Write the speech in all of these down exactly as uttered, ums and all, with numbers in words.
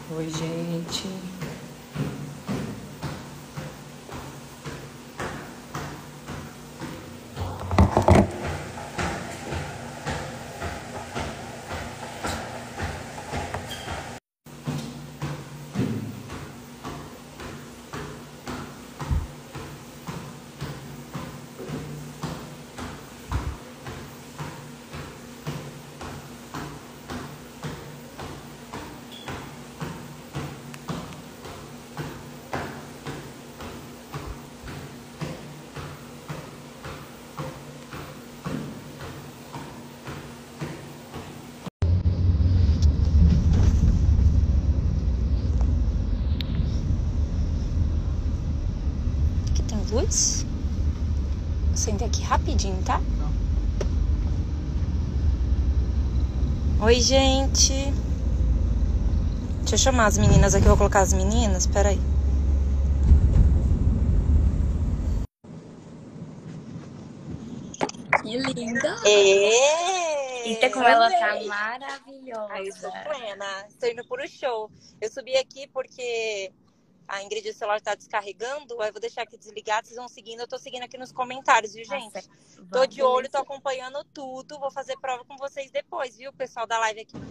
Oi, gente. Aqui tem luz? Vou acender aqui rapidinho, tá? Oi, gente. Deixa eu chamar as meninas aqui. Eu vou colocar as meninas. Pera aí. Que linda! Ê! Eita, como ela tá maravilhosa. Aí eu sou plena. Estou indo pro show. Eu subi aqui porque a Ingrid, o celular tá descarregando. Aí eu vou deixar aqui desligado. Vocês vão seguindo. Eu tô seguindo aqui nos comentários, viu, Tá gente? certo. Tô Vamos. de olho, tô acompanhando tudo. Vou fazer prova com vocês depois, viu? Pessoal da live aqui.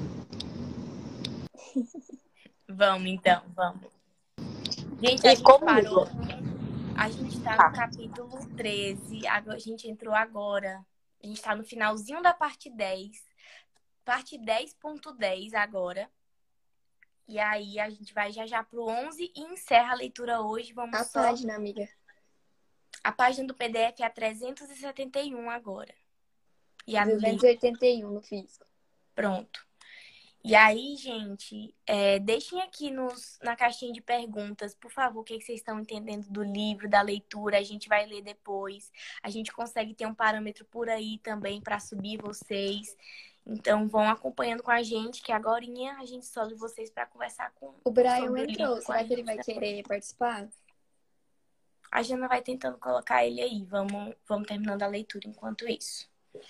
Vamos, então, vamos. Gente, E a gente comigo. parou. A gente tá Tá. no capítulo treze. A gente entrou agora. A gente tá no finalzinho da parte dez. Parte dez ponto dez agora. E aí a gente vai já já pro onze e encerra a leitura hoje. Vamos A só... página, amiga. A página do P D F é a trezentos e setenta e um agora. E a do duzentos livro... e oitenta e um no físico. Pronto. E aí, gente, é, deixem aqui nos, na caixinha de perguntas, por favor, o que, que vocês estão entendendo do livro, da leitura. A gente vai ler depois. A gente consegue ter um parâmetro por aí também para subir vocês. Então, vão acompanhando com a gente, que agorinha a gente sobe vocês para conversar com O Brian sobre o entrou. livro com a Será que ele gente vai também. querer participar? A Jana vai tentando colocar ele aí. Vamos, vamos terminando a leitura enquanto isso.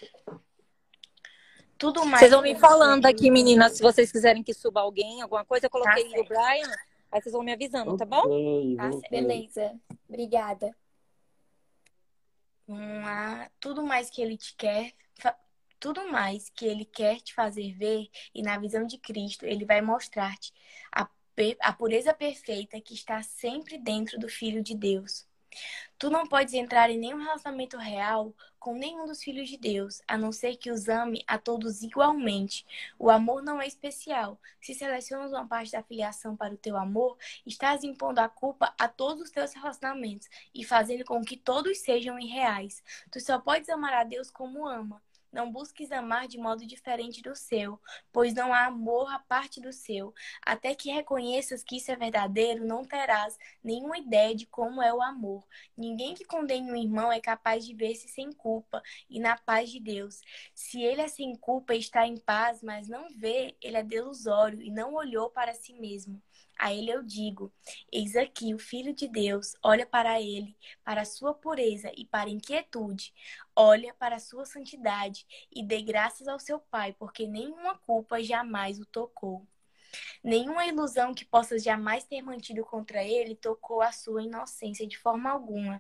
Tudo mais. Vocês vão me falando aqui, meninas, se vocês quiserem que suba alguém, alguma coisa. Eu coloquei Tá o Brian, aí vocês vão me avisando, tá bom? Tá certo. Beleza. Obrigada. Vamos lá. Tudo mais que ele te quer, fa- tudo mais que ele quer te fazer ver, e na visão de Cristo, ele vai mostrar-te a, pe- a pureza perfeita que está sempre dentro do Filho de Deus. Tu não podes entrar em nenhum relacionamento real com nenhum dos filhos de Deus, a não ser que os ame a todos igualmente. O amor não é especial. Se selecionas uma parte da filiação para o teu amor, estás impondo a culpa a todos os teus relacionamentos e fazendo com que todos sejam irreais. Tu só podes amar a Deus como ama. Não busques amar de modo diferente do seu, pois não há amor à parte do seu. Até que reconheças que isso é verdadeiro, não terás nenhuma ideia de como é o amor. Ninguém que condene um irmão é capaz de ver-se sem culpa e na paz de Deus. Se ele é sem culpa e está em paz, mas não vê, ele é delusório e não olhou para si mesmo. A ele eu digo: eis aqui o Filho de Deus, olha para ele, para a sua pureza e para a inquietude. Olha para a sua santidade e dê graças ao seu Pai, porque nenhuma culpa jamais o tocou. Nenhuma ilusão que possas jamais ter mantido contra ele tocou a sua inocência de forma alguma.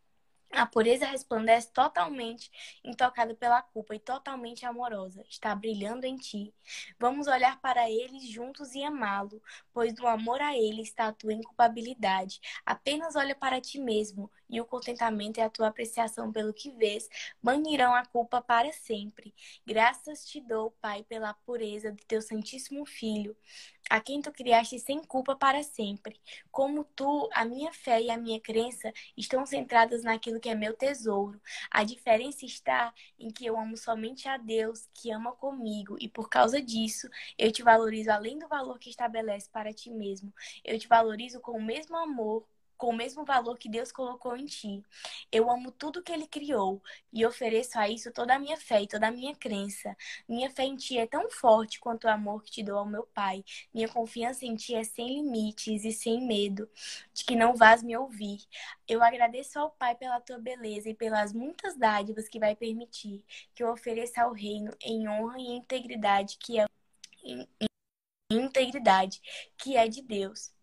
A pureza resplandece totalmente intocada pela culpa e totalmente amorosa. Está brilhando em ti. Vamos olhar para ele juntos e amá-lo, pois do amor a ele está a tua inculpabilidade. Apenas olha para ti mesmo, e o contentamento e a tua apreciação pelo que vês banirão a culpa para sempre. Graças te dou, Pai, pela pureza do teu Santíssimo Filho, a quem tu criaste sem culpa para sempre. Como tu, a minha fé e a minha crença estão centradas naquilo que é meu tesouro. A diferença está em que eu amo somente a Deus, que ama comigo, e por causa disso, eu te valorizo além do valor que estabelece para ti mesmo. Eu te valorizo com o mesmo amor, com o mesmo valor que Deus colocou em ti. Eu amo tudo que Ele criou e ofereço a isso toda a minha fé e toda a minha crença. Minha fé em ti é tão forte quanto o amor que te dou ao meu Pai. Minha confiança em ti é sem limites e sem medo de que não vás me ouvir. Eu agradeço ao Pai pela tua beleza e pelas muitas dádivas que vai permitir que eu ofereça ao reino em honra e integridade que é em, integridade, que é de Deus.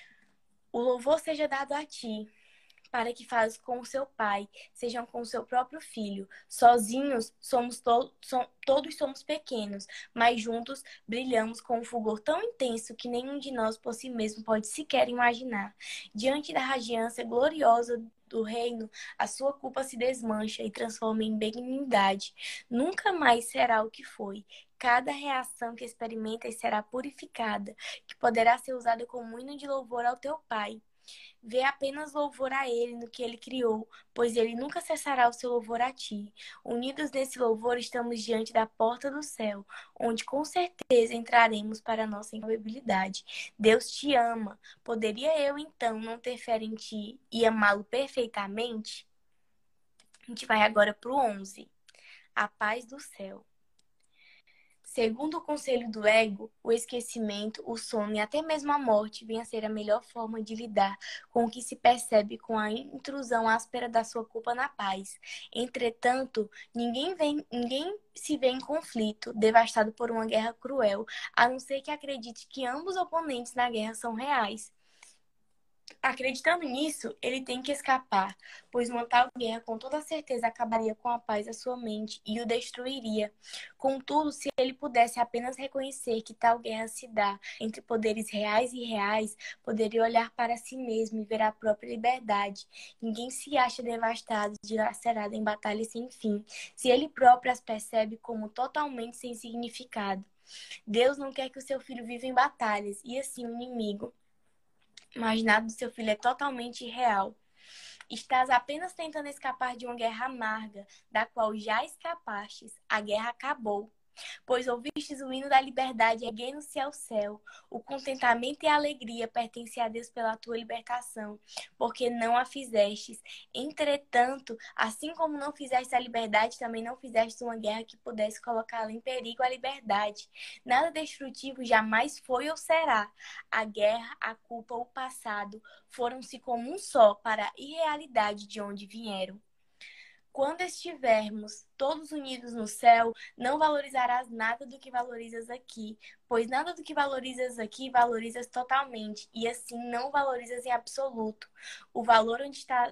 O louvor seja dado a ti, para que fales com o seu pai, sejam com o seu próprio filho. Sozinhos somos to so todos somos pequenos, mas juntos brilhamos com um fulgor tão intenso que nenhum de nós por si mesmo pode sequer imaginar. Diante da radiância gloriosa do reino, a sua culpa se desmancha e transforma em benignidade. Nunca mais será o que foi. Cada reação que experimentas será purificada, que poderá ser usada como hino de louvor ao teu Pai. Vê apenas louvor a Ele no que Ele criou, pois Ele nunca cessará o seu louvor a ti. Unidos nesse louvor, estamos diante da porta do céu, onde com certeza entraremos para a nossa incompatibilidade. Deus te ama. Poderia eu, então, não ter fé em ti e amá-lo perfeitamente? A gente vai agora para o onze. A paz do céu. Segundo o conselho do ego, o esquecimento, o sono e até mesmo a morte vem a ser a melhor forma de lidar com o que se percebe com a intrusão áspera da sua culpa na paz. Entretanto, ninguém, vem, ninguém se vê em conflito, devastado por uma guerra cruel, a não ser que acredite que ambos os oponentes na guerra são reais. Acreditando nisso, ele tem que escapar, pois uma tal guerra com toda certeza acabaria com a paz da sua mente e o destruiria. Contudo, se ele pudesse apenas reconhecer que tal guerra se dá entre poderes reais e reais, poderia olhar para si mesmo e ver a própria liberdade. Ninguém se acha devastado, dilacerado em batalhas sem fim, se ele próprio as percebe como totalmente sem significado. Deus não quer que o seu filho viva em batalhas, e assim o inimigo imaginado do seu filho é totalmente irreal. Estás apenas tentando escapar de uma guerra amarga, da qual já escapastes. A guerra acabou. Pois ouvistes o hino da liberdade, erguendo-se ao céu. O contentamento e a alegria pertencem a Deus pela tua libertação, porque não a fizestes. Entretanto, assim como não fizeste a liberdade, também não fizeste uma guerra que pudesse colocá-la em perigo a liberdade. Nada destrutivo jamais foi ou será. A guerra, a culpa, o passado foram-se como um só para a irrealidade de onde vieram. Quando estivermos todos unidos no céu, não valorizarás nada do que valorizas aqui, pois nada do que valorizas aqui valorizas totalmente, e assim não valorizas em absoluto. O valor onde está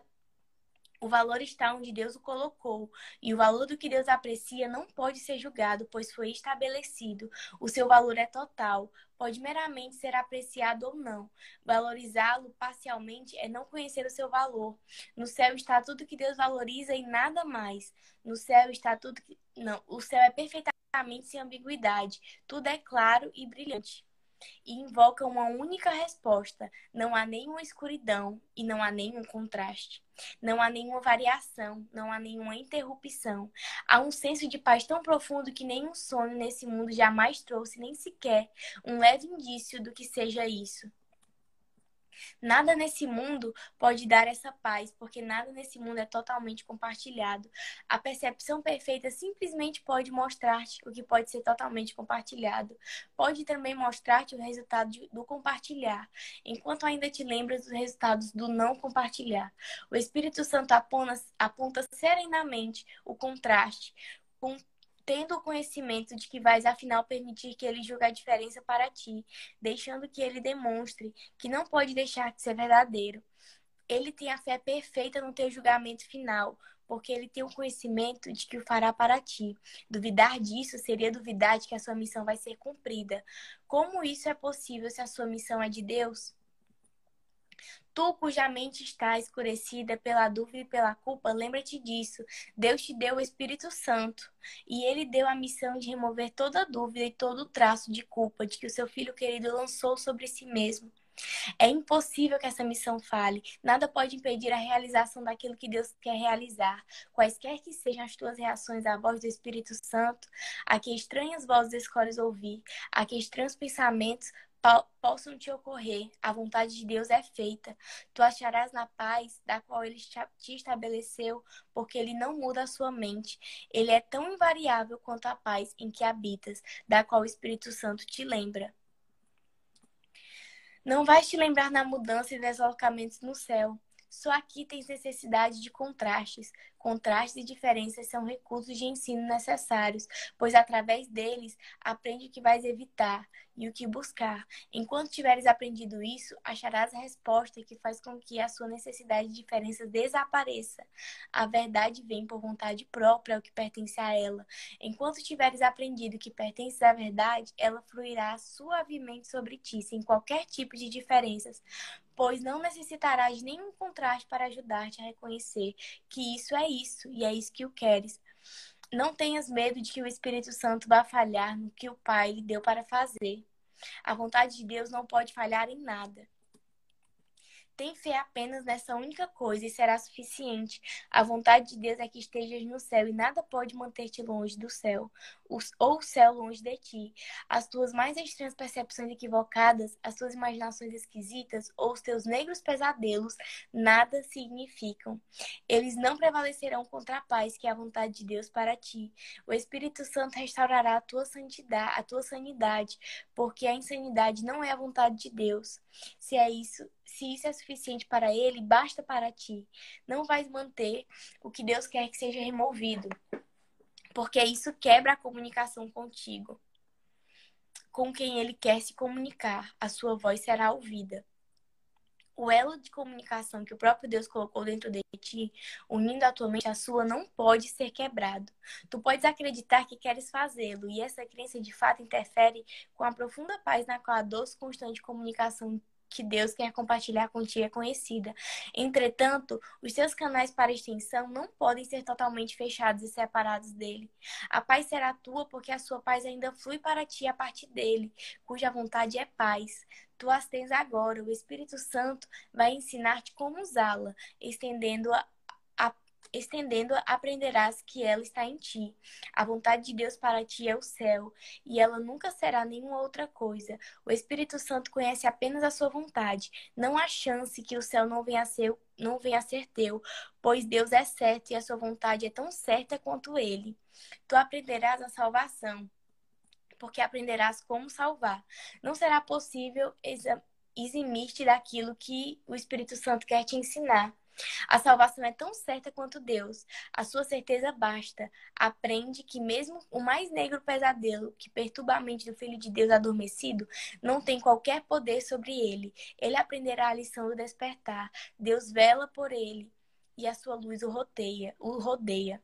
O valor está onde Deus o colocou, e o valor do que Deus aprecia não pode ser julgado, pois foi estabelecido. O seu valor é total, pode meramente ser apreciado ou não. Valorizá-lo parcialmente é não conhecer o seu valor. No céu está tudo que Deus valoriza e nada mais. No céu está tudo que... Não, o céu é perfeitamente sem ambiguidade. Tudo é claro e brilhante. E invoca uma única resposta. Não há nenhuma escuridão e não há nenhum contraste. Não há nenhuma variação, não há nenhuma interrupção. Há um senso de paz tão profundo que nenhum sono nesse mundo jamais trouxe nem sequer um leve indício do que seja isso. Nada nesse mundo pode dar essa paz, porque nada nesse mundo é totalmente compartilhado. A percepção perfeita simplesmente pode mostrar-te o que pode ser totalmente compartilhado. Pode também mostrar-te o resultado de, do compartilhar, enquanto ainda te lembras dos resultados do não compartilhar. O Espírito Santo aponta, aponta serenamente o contraste com tendo o conhecimento de que vais afinal permitir que ele julgue a diferença para ti, deixando que ele demonstre que não pode deixar de ser verdadeiro. Ele tem a fé perfeita no teu julgamento final, porque ele tem o conhecimento de que o fará para ti. Duvidar disso seria duvidar de que a sua missão vai ser cumprida. Como isso é possível se a sua missão é de Deus? Tu, cuja mente está escurecida pela dúvida e pela culpa, lembra-te disso. Deus te deu o Espírito Santo e Ele deu a missão de remover toda dúvida e todo traço de culpa de que o seu filho querido lançou sobre si mesmo. É impossível que essa missão fale. Nada pode impedir a realização daquilo que Deus quer realizar. Quaisquer que sejam as tuas reações à voz do Espírito Santo, a que estranhas vozes escolhes ouvir, a que estranhos pensamentos possam te ocorrer, a vontade de Deus é feita. Tu acharás na paz da qual Ele te estabeleceu, porque Ele não muda a sua mente. Ele é tão invariável quanto a paz em que habitas, da qual o Espírito Santo te lembra. Não vais te lembrar na mudança e deslocamentos no céu. Só aqui tens necessidade de contrastes. Contrastes e diferenças são recursos de ensino necessários, pois através deles aprende o que vais evitar e o que buscar. Enquanto tiveres aprendido isso, acharás a resposta que faz com que a sua necessidade de diferenças desapareça. A verdade vem por vontade própria, ao que pertence a ela. Enquanto tiveres aprendido que pertence à verdade, ela fluirá suavemente sobre ti, sem qualquer tipo de diferenças, pois não necessitarás de nenhum contraste para ajudar-te a reconhecer que isso é isso, e é isso que o queres. Não tenhas medo de que o Espírito Santo vá falhar no que o Pai lhe deu para fazer. A vontade de Deus não pode falhar em nada. Tem fé apenas nessa única coisa e será suficiente. A vontade de Deus é que estejas no céu e nada pode manter-te longe do céu, ou o céu longe de ti. As tuas mais estranhas percepções equivocadas, as tuas imaginações esquisitas ou os teus negros pesadelos nada significam. Eles não prevalecerão contra a paz que é a vontade de Deus para ti. O Espírito Santo restaurará a tua santidade, a tua sanidade, porque a insanidade não é a vontade de Deus. Se é isso, se isso é suficiente para ele, basta para ti. Não vais manter o que Deus quer que seja removido, porque isso quebra a comunicação contigo, com quem ele quer se comunicar. A sua voz será ouvida. O elo de comunicação que o próprio Deus colocou dentro de ti, unindo a tua mente à sua, não pode ser quebrado. Tu podes acreditar que queres fazê-lo, e essa crença de fato interfere com a profunda paz na qual a doce constante comunicação que Deus quer compartilhar contigo é conhecida. Entretanto, os seus canais para extensão não podem ser totalmente fechados e separados dele. A paz será tua porque a sua paz ainda flui para ti a partir dele, cuja vontade é paz. Tu as tens agora. O Espírito Santo vai ensinar-te como usá-la, estendendo-a Estendendo, aprenderás que ela está em ti. A vontade de Deus para ti é o céu, e ela nunca será nenhuma outra coisa. O Espírito Santo conhece apenas a sua vontade. Não há chance que o céu não venha a ser, não venha a ser teu, pois Deus é certo e a sua vontade é tão certa quanto ele. Tu aprenderás a salvação, porque aprenderás como salvar. Não será possível eximir-te daquilo que o Espírito Santo quer te ensinar. A salvação é tão certa quanto Deus. A sua certeza basta. Aprende que mesmo o mais negro pesadelo que perturba a mente do Filho de Deus adormecido não tem qualquer poder sobre ele. Ele aprenderá a lição do despertar. Deus vela por ele e a sua luz o rodeia. O rodeia.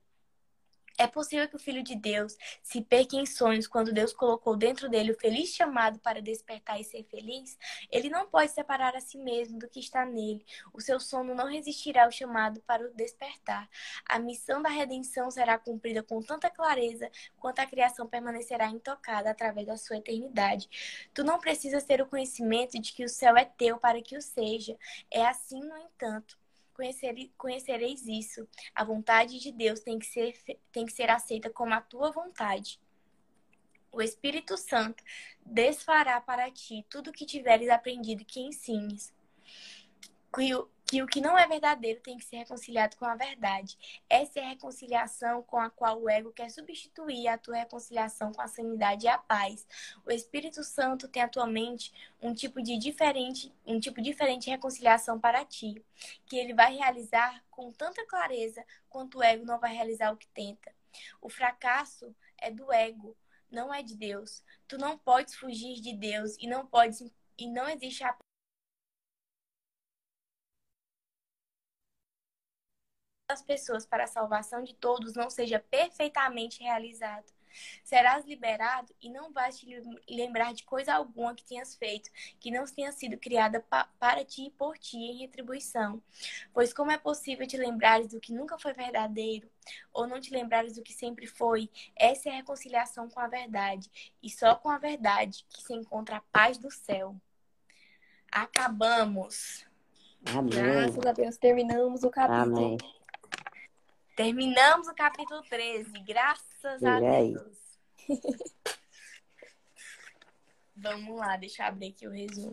É possível que o Filho de Deus se perca em sonhos quando Deus colocou dentro dele o feliz chamado para despertar e ser feliz? Ele não pode separar a si mesmo do que está nele. O seu sono não resistirá ao chamado para o despertar. A missão da redenção será cumprida com tanta clareza quanto a criação permanecerá intocada através da sua eternidade. Tu não precisas ter o conhecimento de que o céu é teu para que o seja. É assim, no entanto. Conhecereis isso. A vontade de Deus tem que ser, tem que ser aceita como a tua vontade. O Espírito Santo desfará para ti tudo o que tiveres aprendido que ensines. Que o, que o que não é verdadeiro tem que ser reconciliado com a verdade. Essa é a reconciliação com a qual o ego quer substituir a tua reconciliação com a sanidade e a paz. O Espírito Santo tem atualmente um tipo de diferente, um tipo diferente de reconciliação para ti, que ele vai realizar com tanta clareza quanto o ego não vai realizar o que tenta. O fracasso é do ego, não é de Deus. Tu não podes fugir de Deus e não podes e não existe a das pessoas para a salvação de todos não seja perfeitamente realizado. Serás liberado e não vais te lembrar de coisa alguma que tenhas feito, que não tenha sido criada pa para ti e por ti em retribuição. Pois como é possível te lembrares do que nunca foi verdadeiro, ou não te lembrares do que sempre foi? Essa é a reconciliação com a verdade, e só com a verdade que se encontra a paz do céu. Acabamos. Amém. Graças a Deus, terminamos o capítulo. Amém. Terminamos o capítulo treze, graças a E aí? Deus. Vamos lá, deixa eu abrir aqui o resumo.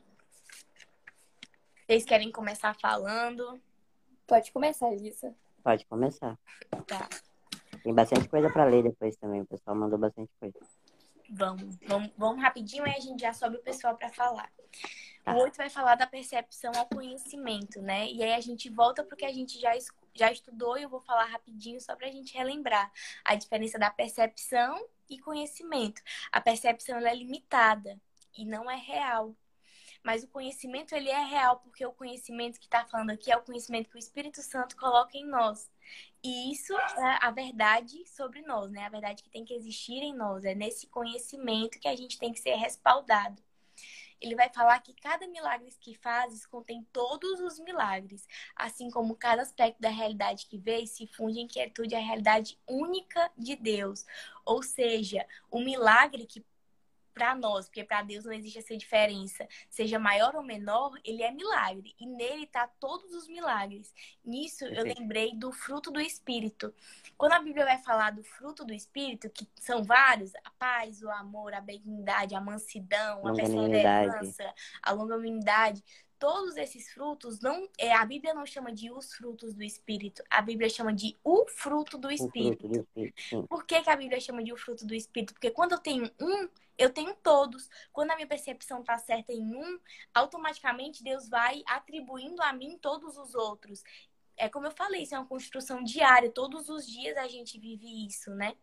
Vocês querem começar falando? Pode começar, Lisa. Pode começar. Tá, Tem bastante coisa para ler depois também. O pessoal mandou bastante coisa. vamos. Vamos, vamos rapidinho e a gente já sobe o pessoal para falar. O oito vai falar da percepção ao conhecimento, né? E aí a gente volta para o que a gente já, já estudou e eu vou falar rapidinho só para a gente relembrar a diferença da percepção e conhecimento. A percepção ela é limitada e não é real. Mas o conhecimento, ele é real, porque o conhecimento que está falando aqui é o conhecimento que o Espírito Santo coloca em nós. E isso é a verdade sobre nós, né? A verdade que tem que existir em nós. É nesse conhecimento que a gente tem que ser respaldado. Ele vai falar que cada milagre que fazes contém todos os milagres, assim como cada aspecto da realidade que vês se funde em quietude à realidade única de Deus. Ou seja, o milagre que para nós, porque para Deus não existe essa diferença, seja maior ou menor, ele é milagre. E nele tá todos os milagres. Nisso eu lembrei do fruto do Espírito. Quando a Bíblia vai falar do fruto do Espírito, que são vários, a paz, o amor, a benignidade, a mansidão, a perseverança, a longanimidade, todos esses frutos, não, é, a Bíblia não chama de os frutos do Espírito, a Bíblia chama de o fruto do Espírito. Fruto do Espírito. Por que, que a Bíblia chama de o fruto do Espírito? Porque quando eu tenho um, eu tenho todos. Quando a minha percepção está certa em um, automaticamente Deus vai atribuindo a mim todos os outros. É como eu falei, isso é uma construção diária. Todos os dias a gente vive isso, né?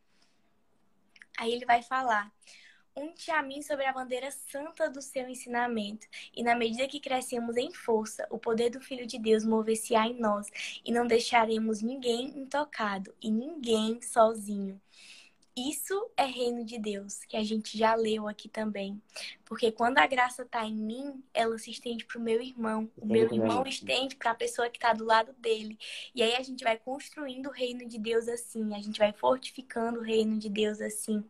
Aí ele vai falar: unte a mim sobre a bandeira santa do seu ensinamento. E na medida que crescemos em força, o poder do Filho de Deus mover-se-á em nós. E não deixaremos ninguém intocado e ninguém sozinho. Isso é reino de Deus, que a gente já leu aqui também. Porque quando a graça está em mim, ela se estende para o meu irmão. O meu irmão estende para a pessoa que está do lado dele. E aí a gente vai construindo o reino de Deus assim. A gente vai fortificando o reino de Deus assim.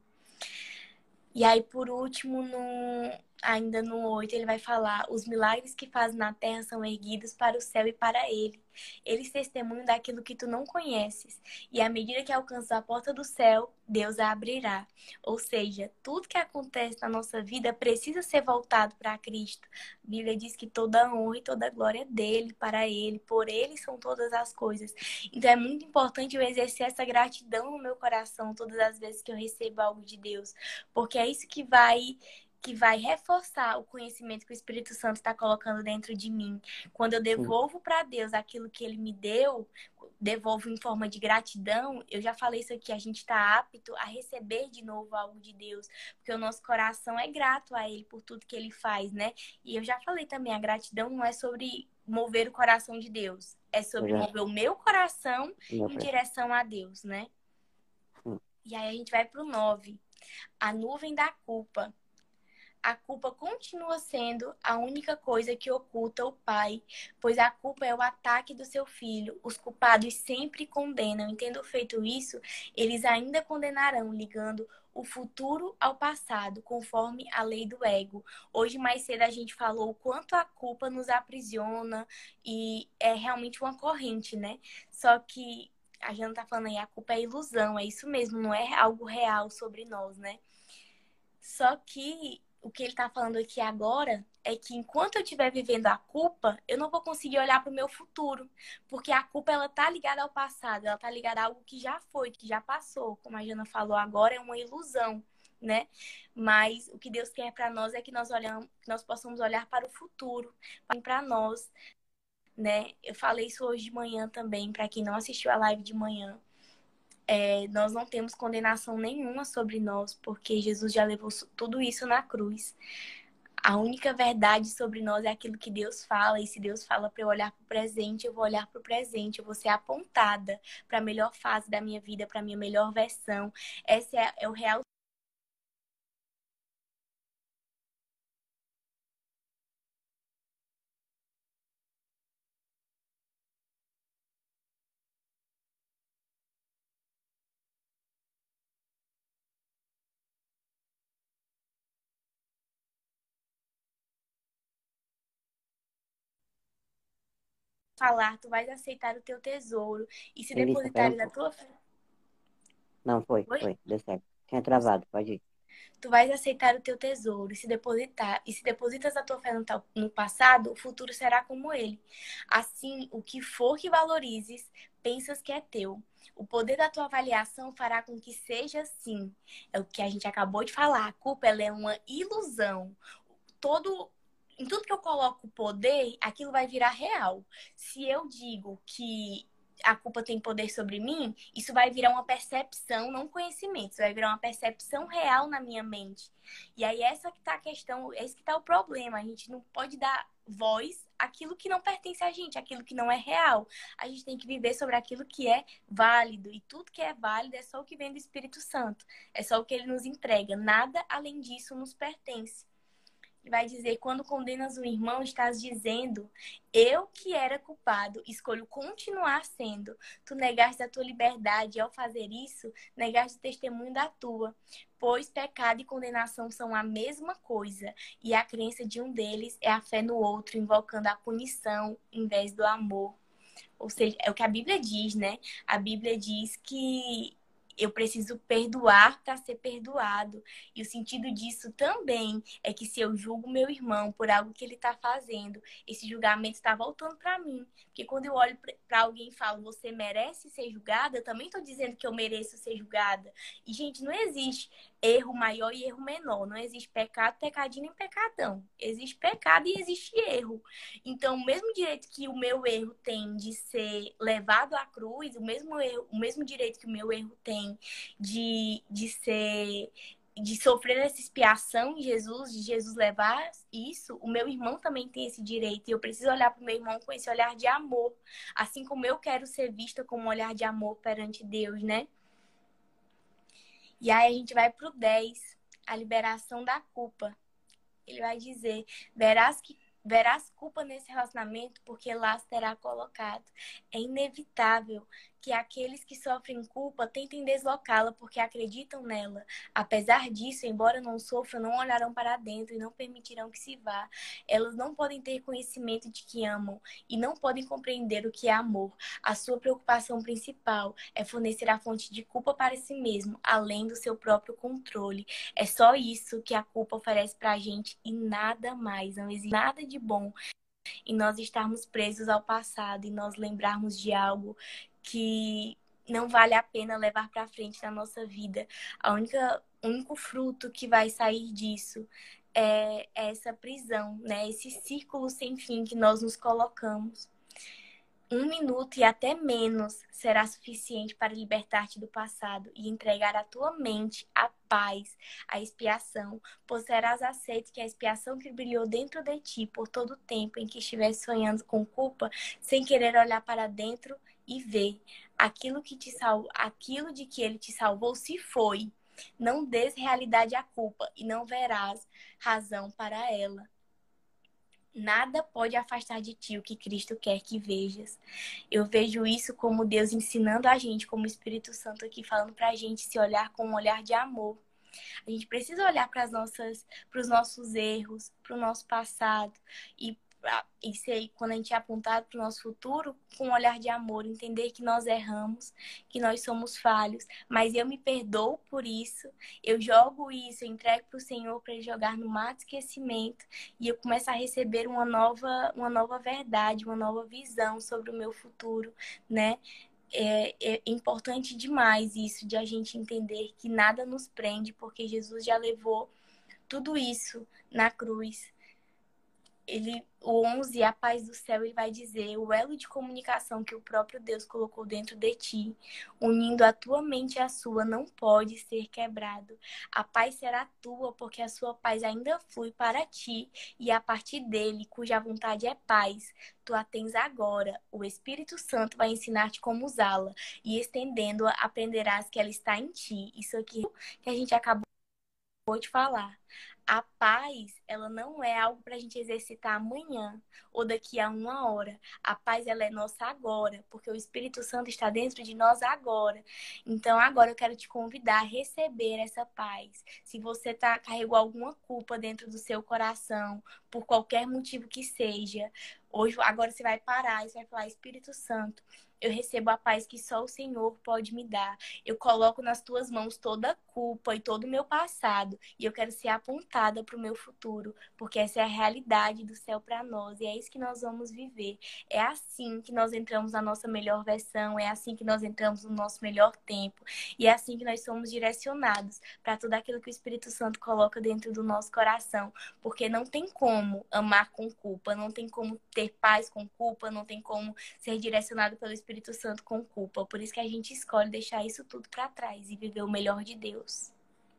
E aí, por último, no, ainda no oito, ele vai falar: os milagres que faz na terra são erguidos para o céu e para ele. Eles testemunham daquilo que tu não conheces. E à medida que alcanças a porta do céu, Deus a abrirá. Ou seja, tudo que acontece na nossa vida precisa ser voltado para Cristo. A Bíblia diz que toda a honra e toda a glória é dele, para ele, por ele são todas as coisas. Então é muito importante eu exercer essa gratidão no meu coração todas as vezes que eu recebo algo de Deus. Porque é isso que vai... que vai reforçar o conhecimento que o Espírito Santo está colocando dentro de mim. Quando eu devolvo para Deus aquilo que Ele me deu, devolvo em forma de gratidão, eu já falei isso aqui, a gente está apto a receber de novo algo de Deus, porque o nosso coração é grato a Ele por tudo que Ele faz, né? E eu já falei também, a gratidão não é sobre mover o coração de Deus, é sobre mover o meu coração em direção a Deus, né? E aí a gente vai para o nove. A nuvem da culpa. A culpa continua sendo a única coisa que oculta o pai, pois a culpa é o ataque do seu filho. Os culpados sempre condenam, e tendo feito isso, eles ainda condenarão, ligando o futuro ao passado, conforme a lei do ego. Hoje, mais cedo, a gente falou o quanto a culpa nos aprisiona e é realmente uma corrente, né? Só que a Jana tá falando aí, a culpa é ilusão, é isso mesmo, não é algo real sobre nós, né? Só que o que ele está falando aqui agora é que enquanto eu estiver vivendo a culpa, eu não vou conseguir olhar para o meu futuro. Porque a culpa, ela tá ligada ao passado, ela tá ligada a algo que já foi, que já passou. Como a Jana falou agora, é uma ilusão, né? Mas o que Deus quer para nós é que nós, olhamos, que nós possamos olhar para o futuro, para nós, né? Eu falei isso hoje de manhã também, para quem não assistiu a live de manhã. É, nós não temos condenação nenhuma sobre nós, porque Jesus já levou tudo isso na cruz. A única verdade sobre nós é aquilo que Deus fala, e se Deus fala para eu olhar para o presente, eu vou olhar para o presente, eu vou ser apontada para a melhor fase da minha vida, para a minha melhor versão. Esse é, é o real. Falar, tu vais aceitar o teu tesouro e se Elissa, depositar um na tua frente. Não, foi, Oi? foi, deu certo. Tinha travado, pode ir. Tu vais aceitar o teu tesouro e se depositar, e se depositas a tua fé no, no passado, o futuro será como ele. Assim, o que for que valorizes, pensas que é teu. O poder da tua avaliação fará com que seja assim. É o que a gente acabou de falar. A culpa, ela é uma ilusão. Todo em tudo que eu coloco poder, aquilo vai virar real. Se eu digo que a culpa tem poder sobre mim, isso vai virar uma percepção, não conhecimento. Isso vai virar uma percepção real na minha mente. E aí essa que tá a questão, esse que tá o problema. A gente não pode dar voz àquilo que não pertence a gente, àquilo que não é real. A gente tem que viver sobre aquilo que é válido. E tudo que é válido é só o que vem do Espírito Santo. É só o que ele nos entrega. Nada além disso nos pertence. Vai dizer, quando condenas um irmão, estás dizendo, eu que era culpado, escolho continuar sendo. Tu negaste a tua liberdade e ao fazer isso, negaste o testemunho da tua. Pois pecado e condenação são a mesma coisa, e a crença de um deles é a fé no outro, invocando a punição em vez do amor. Ou seja, é o que a Bíblia diz, né? A Bíblia diz que eu preciso perdoar para ser perdoado. E o sentido disso também é que se eu julgo meu irmão por algo que ele está fazendo, esse julgamento está voltando para mim. Porque quando eu olho para alguém e falo, você merece ser julgada, eu também estou dizendo que eu mereço ser julgada. E, gente, não existe erro maior e erro menor. Não existe pecado, pecadinho nem pecadão. Existe pecado e existe erro. Então, o mesmo direito que o meu erro tem de ser levado à cruz, o mesmo, erro, o mesmo direito que o meu erro tem de, de ser... de sofrer essa expiação em Jesus, de Jesus levar isso, o meu irmão também tem esse direito. E eu preciso olhar para o meu irmão com esse olhar de amor. Assim como eu quero ser vista como um olhar de amor perante Deus, né? E aí a gente vai pro dez, a liberação da culpa. Ele vai dizer, verás que verás culpa nesse relacionamento porque lá terá colocado. É inevitável que aqueles que sofrem culpa tentem deslocá-la porque acreditam nela. Apesar disso, embora não sofram, não olharão para dentro e não permitirão que se vá. Elas não podem ter conhecimento de que amam e não podem compreender o que é amor. A sua preocupação principal é fornecer a fonte de culpa para si mesmo, além do seu próprio controle. É só isso que a culpa oferece para a gente e nada mais. Não existe nada de bom em nós estarmos presos ao passado e nós lembrarmos de algo que não vale a pena levar para frente na nossa vida. A única, o único fruto que vai sair disso é essa prisão, né? Esse círculo sem fim que nós nos colocamos. Um minuto e até menos será suficiente para libertar-te do passado e entregar à tua mente a paz, a expiação, pois serás aceito que a expiação que brilhou dentro de ti por todo o tempo em que estivesse sonhando com culpa, sem querer olhar para dentro e ver aquilo que te sal... aquilo de que ele te salvou se foi. Não des realidade à culpa e não verás razão para ela. Nada pode afastar de ti o que Cristo quer que vejas. Eu vejo isso como Deus ensinando a gente, como o Espírito Santo aqui falando pra gente se olhar com um olhar de amor. A gente precisa olhar para as nossas, para os nossos erros, para o nosso passado e e ser, quando a gente é apontado para o nosso futuro, com um olhar de amor, entender que nós erramos, que nós somos falhos, mas eu me perdoo por isso, eu jogo isso, eu entrego para o Senhor para Ele jogar no mar de esquecimento e eu começo a receber uma nova, uma nova verdade, uma nova visão sobre o meu futuro, né? É, é importante demais isso, de a gente entender que nada nos prende, porque Jesus já levou tudo isso na cruz. Ele, o onze, a paz do céu, ele vai dizer, o elo de comunicação que o próprio Deus colocou dentro de ti, unindo a tua mente à sua, não pode ser quebrado. A paz será tua, porque a sua paz ainda flui para ti, e a partir dele, cuja vontade é paz, tu a tens agora. O Espírito Santo vai ensinar-te como usá-la, e estendendo-a, aprenderás que ela está em ti. Isso aqui que a gente acabou de falar. A paz, ela não é algo para a gente exercitar amanhã ou daqui a uma hora. A paz, ela é nossa agora, porque o Espírito Santo está dentro de nós agora. Então, agora eu quero te convidar a receber essa paz. Se você tá, carregou alguma culpa dentro do seu coração, por qualquer motivo que seja, hoje, agora você vai parar e você vai falar, Espírito Santo, eu recebo a paz que só o Senhor pode me dar. Eu coloco nas tuas mãos toda a culpa e todo o meu passado. E eu quero ser apontada para o meu futuro, porque essa é a realidade do céu para nós. E é isso que nós vamos viver. É assim que nós entramos na nossa melhor versão, é assim que nós entramos no nosso melhor tempo. E é assim que nós somos direcionados para tudo aquilo que o Espírito Santo coloca dentro do nosso coração. Porque não tem como amar com culpa, não tem como ter paz com culpa, não tem como ser direcionado pelo Espírito Santo com culpa. Por isso que a gente escolhe deixar isso tudo para trás e viver o melhor de Deus.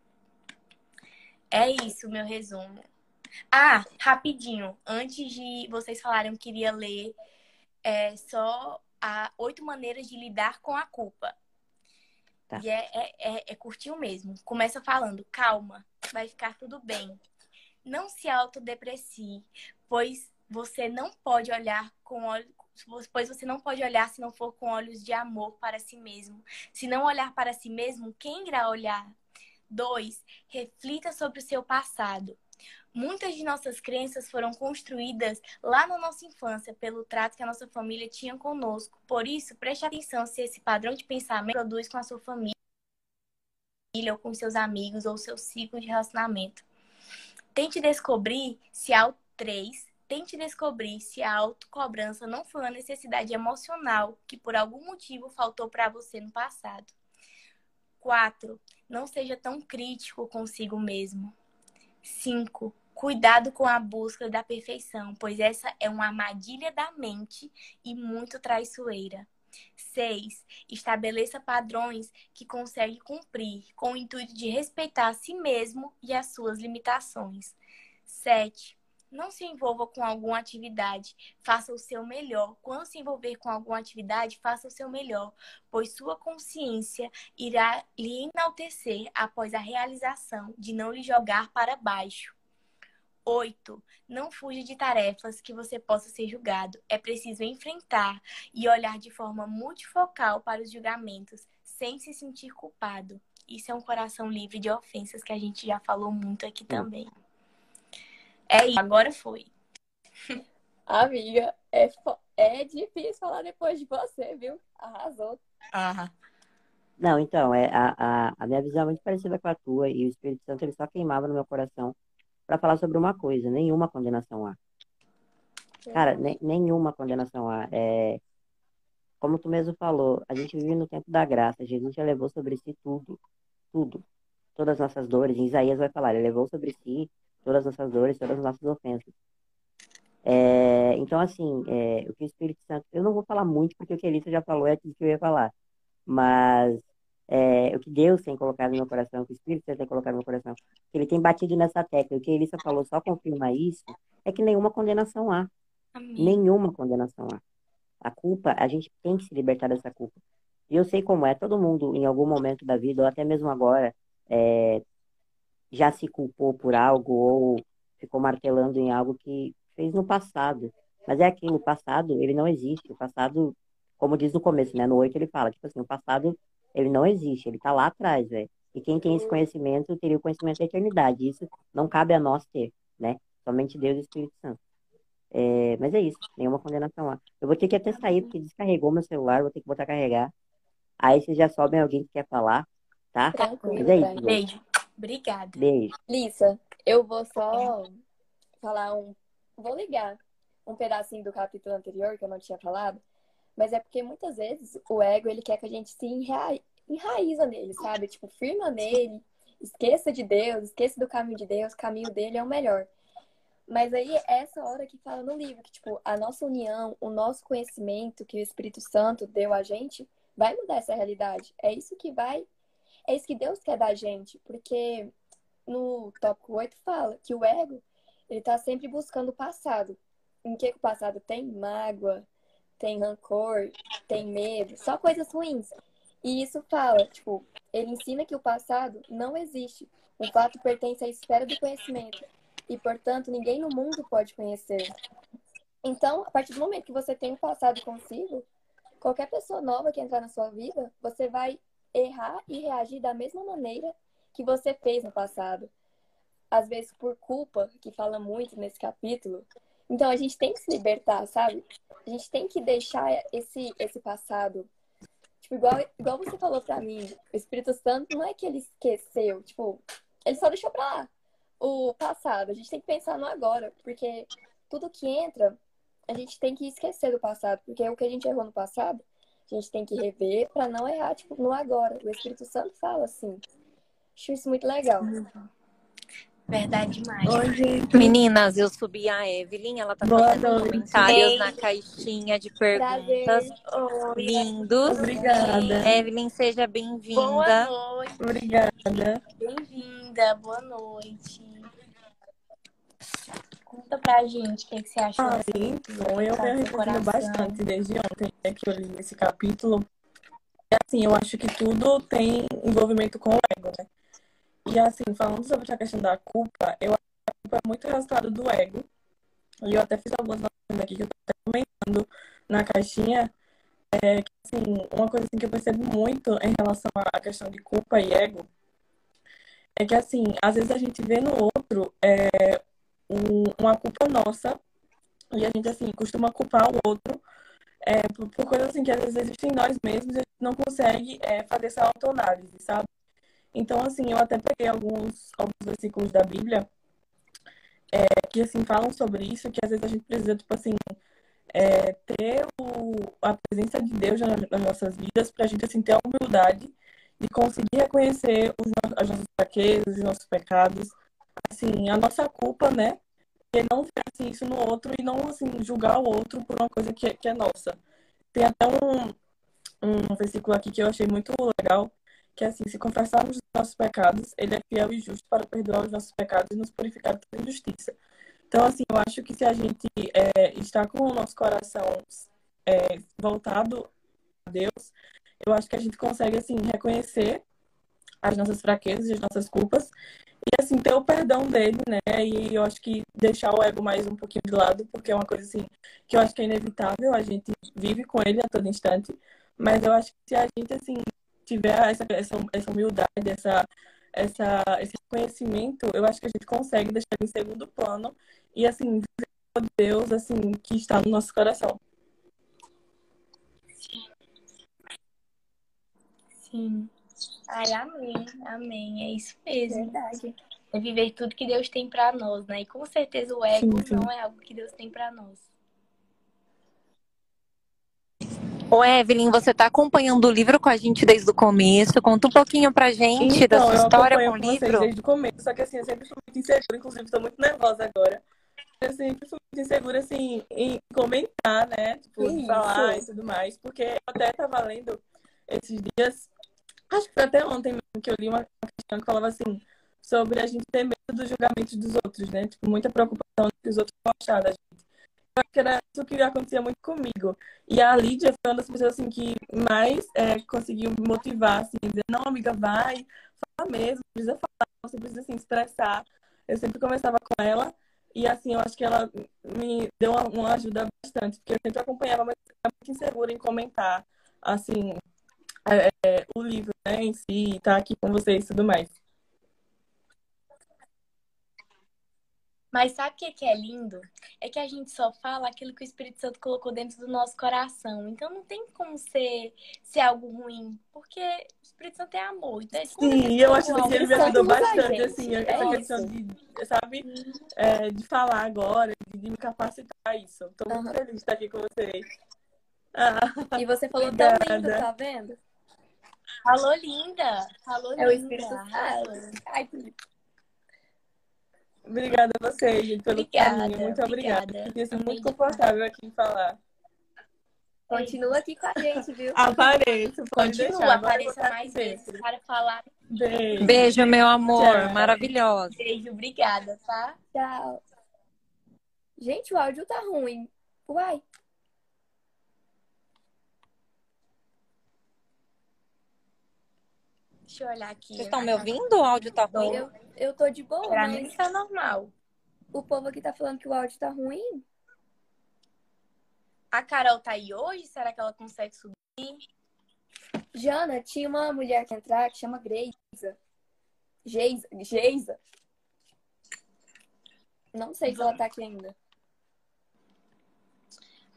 É isso, meu resumo. Ah, rapidinho, antes de vocês falarem, eu queria ler é, só a oito maneiras de lidar com a culpa. Tá. E é, é, é, é curtinho mesmo. Começa falando, calma, vai ficar tudo bem. Não se autodeprecie, pois você não pode olhar com olhos, pois você não pode olhar se não for com olhos de amor para si mesmo. Se não olhar para si mesmo, quem irá olhar? Dois, reflita sobre o seu passado. Muitas de nossas crenças foram construídas lá na nossa infância pelo trato que a nossa família tinha conosco. Por isso, preste atenção se esse padrão de pensamento produz com a sua família, ou com seus amigos, ou seu ciclo de relacionamento. Tente descobrir se a três, tente descobrir se a autocobrança não foi uma necessidade emocional que por algum motivo faltou para você no passado. quatro. Não seja tão crítico consigo mesmo. cinco. Cuidado com a busca da perfeição, pois essa é uma armadilha da mente e muito traiçoeira. seis. Estabeleça padrões que consegue cumprir, com o intuito de respeitar a si mesmo e as suas limitações. sete. Não se envolva com alguma atividade, faça o seu melhor. Quando se envolver com alguma atividade, faça o seu melhor, pois sua consciência irá lhe enaltecer após a realização de não lhe jogar para baixo. oito. Não fuja de tarefas que você possa ser julgado. É preciso enfrentar e olhar de forma multifocal para os julgamentos, sem se sentir culpado. Isso é um coração livre de ofensas que a gente já falou muito aqui também. É isso, agora foi. Amiga, é, fo- é difícil falar depois de você, viu? Arrasou. Ah, Não, então, é, a, a, a minha visão é muito parecida com a tua, e o Espírito Santo ele só queimava no meu coração para falar sobre uma coisa, nenhuma condenação há. Cara, ne- nenhuma condenação há. É, como tu mesmo falou, a gente vive no tempo da graça, Jesus já levou sobre si tudo, tudo, todas as nossas dores. Em Isaías vai falar, ele levou sobre si todas as nossas dores, todas as nossas ofensas. É, então, assim, é, o que o Espírito Santo, eu não vou falar muito, porque o que a Elisa já falou é aquilo que eu ia falar, mas é, o que Deus tem colocado no meu coração, o que o Espírito Santo tem colocado no meu coração, que ele tem batido nessa tecla, o que a Elisa falou só confirma isso, é que nenhuma condenação há, amém. nenhuma condenação há. A culpa, a gente tem que se libertar dessa culpa. E eu sei como é, todo mundo, em algum momento da vida, ou até mesmo agora, é, já se culpou por algo, ou ficou martelando em algo que fez no passado. Mas é aquilo, o passado, ele não existe. O passado, como diz no começo, né? No oito ele fala, tipo assim, o passado, ele não existe, ele tá lá atrás, velho. E quem tem esse conhecimento, teria o conhecimento da eternidade. Isso não cabe a nós ter, né? Somente Deus e o Espírito Santo. É, mas é isso, nenhuma condenação lá. Eu vou ter que até sair, porque descarregou meu celular, vou ter que botar a carregar. Aí vocês já sobem alguém que quer falar, tá? Mas Tranquilo, é isso, Brian. gente. Beijo. Obrigada. Beijo. Lissa, eu vou só falar um. Vou ligar um pedacinho do capítulo anterior que eu não tinha falado, mas é porque muitas vezes o ego ele quer que a gente se enra... enraiza nele, sabe? Tipo, firma nele, esqueça de Deus, esqueça do caminho de Deus, o caminho dele é o melhor. Mas aí é essa hora que fala no livro, que tipo, a nossa união, o nosso conhecimento que o Espírito Santo deu a gente, vai mudar essa realidade. É isso que vai, é isso que Deus quer da gente, porque no tópico oito fala que o ego, ele tá sempre buscando o passado. Em que que o passado tem? Mágoa, tem rancor, tem medo, só coisas ruins. E isso fala, tipo, ele ensina que o passado não existe. Um fato pertence à esfera do conhecimento e, portanto, ninguém no mundo pode conhecer. Então, a partir do momento que você tem o passado consigo, qualquer pessoa nova que entrar na sua vida, você vai errar e reagir da mesma maneira que você fez no passado. Às vezes por culpa, que fala muito nesse capítulo, Então a gente tem que se libertar, sabe? A gente tem que deixar esse, esse passado. Tipo, igual, igual você falou pra mim, o Espírito Santo não é que ele esqueceu, tipo, ele só deixou pra lá o passado. A gente tem que pensar no agora, porque tudo que entra, a gente tem que esquecer do passado, porque o que a gente errou no passado, a gente tem que rever pra não errar, tipo, no agora. O Espírito Santo fala assim. Acho isso muito legal. Verdade demais. Oi, gente. Meninas, eu subi a Evelyn, ela tá Boa fazendo noite. comentários Ei. na caixinha de Prazer. perguntas. Oi, Lindos. Obrigada. Evelyn, seja boa bem-vinda. noite. Obrigada. Bem-vinda, boa noite. Conta pra gente o que, que você achou Ah, dessa leitura. então, eu Tá venho no seu refletindo coração. bastante desde ontem, né, que eu li esse capítulo. E assim, eu acho que tudo tem envolvimento com o ego, né? E assim, falando sobre a questão da culpa, eu acho que a culpa é muito resultado do ego. E eu até fiz algumas notas aqui que eu tô até comentando na caixinha. É que, assim, uma coisa assim, que eu percebo muito em relação à questão de culpa e ego é que, assim, às vezes a gente vê no outro é, um- uma culpa nossa e a gente, assim, costuma culpar o outro é, por, por coisas, assim, que às vezes existem em nós mesmos e a gente não consegue é, fazer essa autoanálise, sabe? Então, assim, eu até peguei alguns, alguns versículos da Bíblia é, que, assim, falam sobre isso, que às vezes a gente precisa, tipo assim, é, ter o, a presença de Deus nas, nas nossas vidas para a gente, assim, ter a humildade de conseguir reconhecer os, no- as nossas fraquezas, os nossos pecados, assim, a nossa culpa, né? E não ver assim, isso no outro e não assim, julgar o outro por uma coisa que é, que é nossa. Tem até um, um versículo aqui que eu achei muito legal, que é assim, se confessarmos os nossos pecados, ele é fiel e justo para perdoar os nossos pecados e nos purificar de toda injustiça. Então, assim, eu acho que se a gente é, está com o nosso coração é, voltado a Deus, eu acho que a gente consegue, assim, reconhecer as nossas fraquezas e as nossas culpas e, assim, ter o perdão dele, né? E eu acho que deixar o ego mais um pouquinho de lado, porque é uma coisa, assim, que eu acho que é inevitável, a gente vive com ele a todo instante, mas eu acho que se a gente, assim, tiver essa, essa, essa humildade, essa, essa, esse reconhecimento, eu acho que a gente consegue deixar ele em segundo plano e, assim, viver o Deus, assim, que está no nosso coração. Sim. Ai, amém, amém. É isso mesmo. Verdade. É viver tudo que Deus tem pra nós, né? E com certeza o Sim, ego sim. não é algo que Deus tem pra nós. Ô, Evelyn, você tá acompanhando o livro com a gente desde o começo. Conta um pouquinho pra gente da Então, sua eu história com acompanho o com vocês livro. desde o começo, só que assim, eu sempre fui muito insegura, inclusive estou muito nervosa agora. Eu sempre fui muito insegura, assim, em comentar, né? Que Tipo, de falar e isso? tudo mais, porque eu até tava lendo esses dias, acho que foi até ontem mesmo, que eu li uma questão que falava assim, sobre a gente ter medo dos julgamentos dos outros, né? Tipo, muita preocupação do que os outros vão achar da gente. Eu acho que era isso que acontecia muito comigo. E a Lídia foi uma das pessoas, assim, que mais é, conseguiu me motivar, assim, dizer, não, amiga, vai, fala mesmo, não precisa falar, você precisa, assim, expressar. Eu sempre conversava com ela e, assim, eu acho que ela me deu uma, uma ajuda bastante, porque eu sempre acompanhava, mas eu estava muito insegura em comentar, assim, é, é, o livro, né, em si, estar aqui com vocês e tudo mais. Mas sabe o que que é lindo? É que a gente só fala aquilo que o Espírito Santo colocou dentro do nosso coração. Então não tem como ser, ser algo ruim, porque o Espírito Santo é amor. Então, quando Sim, ele e eu acho colocou O assim, que algo ele no me Espírito nosso Santo ajudou usa a bastante, gente. assim, essa É questão isso. de, sabe, é, de falar agora, de, de me capacitar a isso. Estou muito Aham. feliz de estar aqui com vocês. Ah, E você falou tão lindo, obrigada. tá vendo? Falou linda, falou É o linda, Espírito arrasou. Santo. Ai, que Obrigada a vocês, gente, pelo carinho. Obrigada, Muito obrigada. Me obrigada. senti assim, muito Amei demais. confortável aqui em falar. continua aqui com a gente, viu? Apareço, pode Continua, deixar. Bora apareça contar aqui mais vezes sempre. para falar. Beijo. Beijo, meu amor. Tchau. Maravilhosa. Beijo, obrigada, tá? Tchau. Gente, o áudio tá ruim. Uai. Deixa eu olhar aqui. Vocês estão me ouvindo? O áudio tá ruim? Eu, eu tô de boa, Pra mim mas tá normal. o povo aqui tá falando que o áudio tá ruim. A Carol tá aí hoje? Será que ela consegue subir? Jana, tinha uma mulher que ia entrar que chama Greisa. Geisa. Geisa. Não sei se ela tá aqui ainda.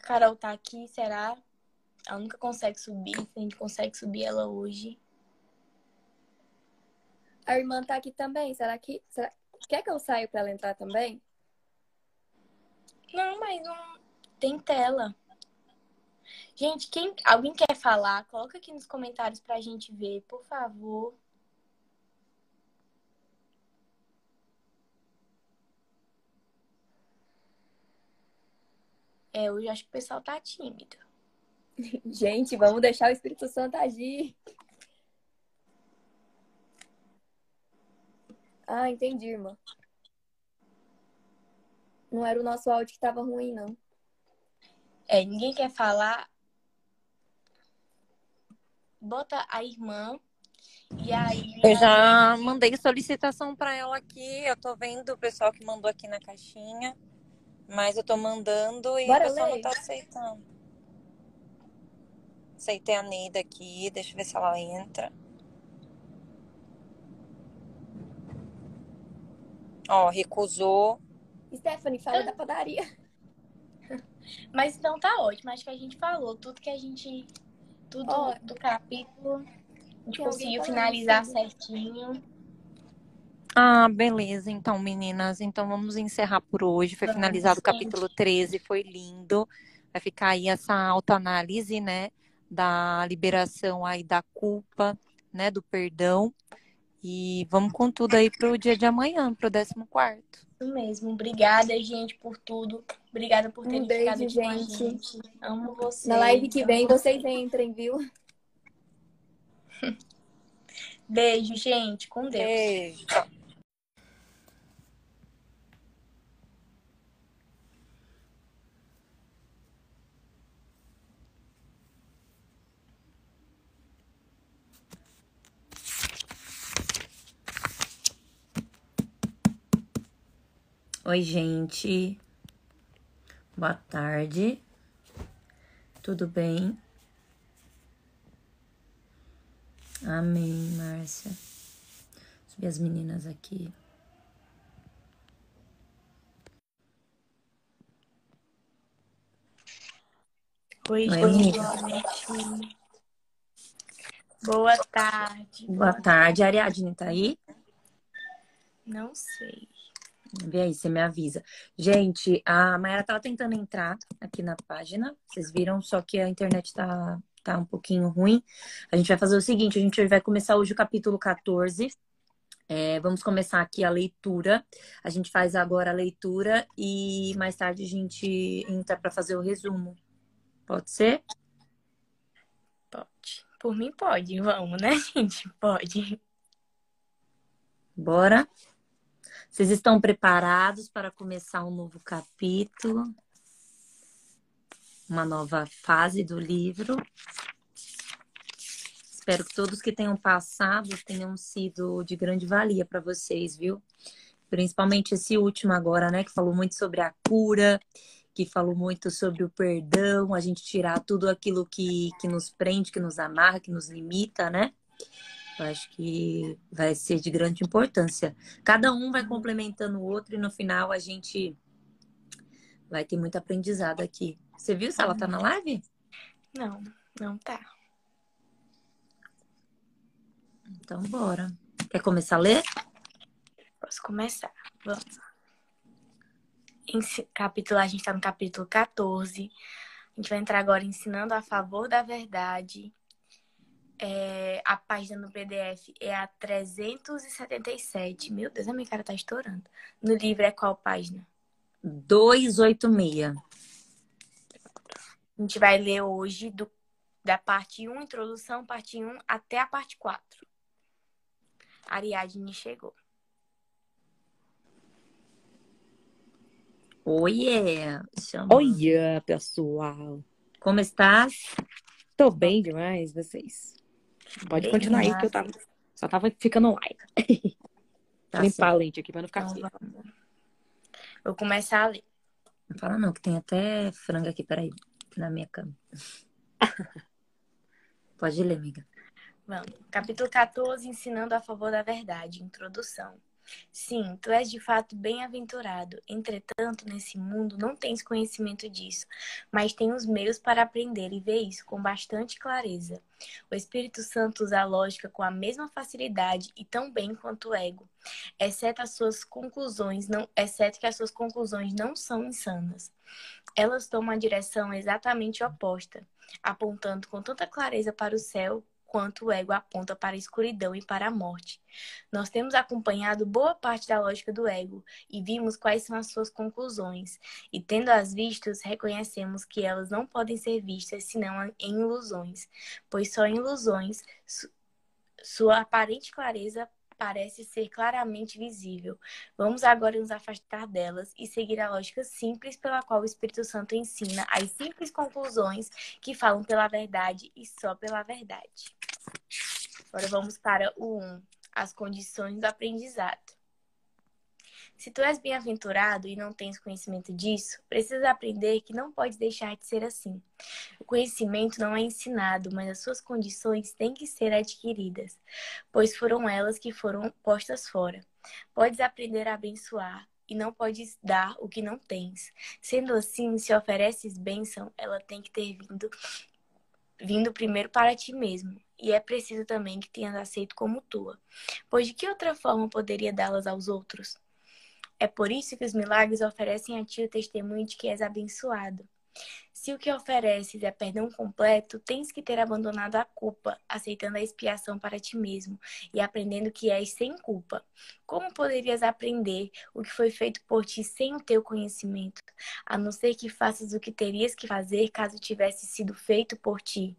Carol tá aqui, será? Ela nunca consegue subir. Se a gente consegue subir ela hoje. A irmã tá aqui também. Será que... Será... Quer que eu saia pra ela entrar também? Não, mas não tem tela. Gente, quem... alguém quer falar? Coloca aqui nos comentários pra gente ver, por favor. É, eu acho que o pessoal tá tímido. Gente, vamos deixar o Espírito Santo agir. Ah, entendi, irmã. Não era o nosso áudio que tava ruim, não. É, ninguém quer falar. Bota a irmã e aí. Eu já mandei solicitação para ela aqui. Eu tô vendo o pessoal que mandou aqui na caixinha. Mas eu tô mandando e Bora o pessoal não ler? tá aceitando. Aceitei a Neida aqui. Deixa eu ver se ela entra. Ó, recusou. Stephanie, fala da padaria. Mas então tá ótimo. Acho que a gente falou tudo que a gente. Tudo Ó, do capítulo. A gente tem alguém conseguiu falando finalizar sobre. certinho. Ah, beleza. Então, meninas, então vamos encerrar por hoje. Foi Vamos, finalizado o gente. capítulo treze, foi lindo. Vai ficar aí essa autoanálise, né, da liberação aí da culpa, né, do perdão. E vamos com tudo aí pro dia de amanhã, pro décimo quarto. Isso mesmo. Obrigada, gente, por tudo. Obrigada por Um terem ficado beijo, aqui com a gente. gente. Amo vocês. Na live que amo vem, vocês. vocês entrem, viu? Beijo, gente. Com Deus. Beijo. Oi, gente. Boa tarde. Tudo bem? Amém, Márcia. Subir as meninas aqui. Oi, Oi, gente. amiga. Boa tarde. Boa tarde. A Ariadne tá aí? Não sei. Vê aí, você me avisa. Gente, a Mayara tava tentando entrar aqui na página. Vocês viram, só que a internet tá, tá um pouquinho ruim. A gente vai fazer o seguinte, a gente vai começar hoje o capítulo quatorze. É, vamos começar aqui a leitura. A gente faz agora a leitura e mais tarde a gente entra para fazer o resumo. Pode ser? Pode. Por mim, pode. Vamos, né, gente? Pode. Bora? Vocês estão preparados para começar um novo capítulo? Uma nova fase do livro? Espero que todos que tenham passado tenham sido de grande valia para vocês, viu? Principalmente esse último agora, né? Que falou muito sobre a cura, que falou muito sobre o perdão, a gente tirar tudo aquilo que, que nos prende, que nos amarra, que nos limita, né? Eu acho que vai ser de grande importância. Cada um vai complementando o outro e no final a gente vai ter muito aprendizado aqui. Você viu se ela tá na live? Não, não tá. Então, bora. Quer começar a ler? Posso começar. Vamos. Esse capítulo, a gente tá no capítulo quatorze. A gente vai entrar agora ensinando a favor da verdade. É, a página no P D F é a trezentos e setenta e sete. Meu Deus, a minha cara tá estourando. No livro é qual página? duzentos e oitenta e seis. A gente vai ler hoje do, da parte um, introdução, parte um, até a parte quatro. A Ariadne chegou. Oiê! Chama. Oi, pessoal. Como estás? Tô bem demais, vocês. Pode Bem continuar aí demais. que eu tava, só tava ficando online. Tá Limpar certo. a lente aqui pra não ficar Então, feio. vamos. Vou começar a ler. Não fala não, que tem até frango aqui, peraí, na minha cama. Pode ler, amiga. Vamos. Capítulo quatorze, ensinando a favor da verdade. Introdução. Sim, tu és de fato bem-aventurado. Entretanto, nesse mundo não tens conhecimento disso, mas tens os meios para aprender e ver isso com bastante clareza. O Espírito Santo usa a lógica com a mesma facilidade e tão bem quanto o ego, exceto as suas conclusões, não, exceto que as suas conclusões não são insanas. Elas tomam a direção exatamente oposta, apontando com tanta clareza para o céu quanto o ego aponta para a escuridão e para a morte. Nós temos acompanhado boa parte da lógica do ego e vimos quais são as suas conclusões. E tendo-as vistas, reconhecemos que elas não podem ser vistas senão em ilusões, pois só em ilusões su- sua aparente clareza parece ser claramente visível. Vamos agora nos afastar delas e seguir a lógica simples pela qual o Espírito Santo ensina as simples conclusões que falam pela verdade e só pela verdade. Agora vamos para o um, as condições do aprendizado. Se tu és bem-aventurado e não tens conhecimento disso, precisas aprender que não pode deixar de ser assim. O conhecimento não é ensinado, mas as suas condições têm que ser adquiridas, pois foram elas que foram postas fora. Podes aprender a abençoar e não podes dar o que não tens. Sendo assim, se ofereces bênção, ela tem que ter vindo, vindo primeiro para ti mesmo. E é preciso também que tenhas aceito como tua, pois de que outra forma poderia dá-las aos outros? É por isso que os milagres oferecem a ti o testemunho de que és abençoado. Se o que ofereces é perdão completo, tens que ter abandonado a culpa, aceitando a expiação para ti mesmo e aprendendo que és sem culpa. Como poderias aprender o que foi feito por ti sem o teu conhecimento, a não ser que faças o que terias que fazer caso tivesse sido feito por ti?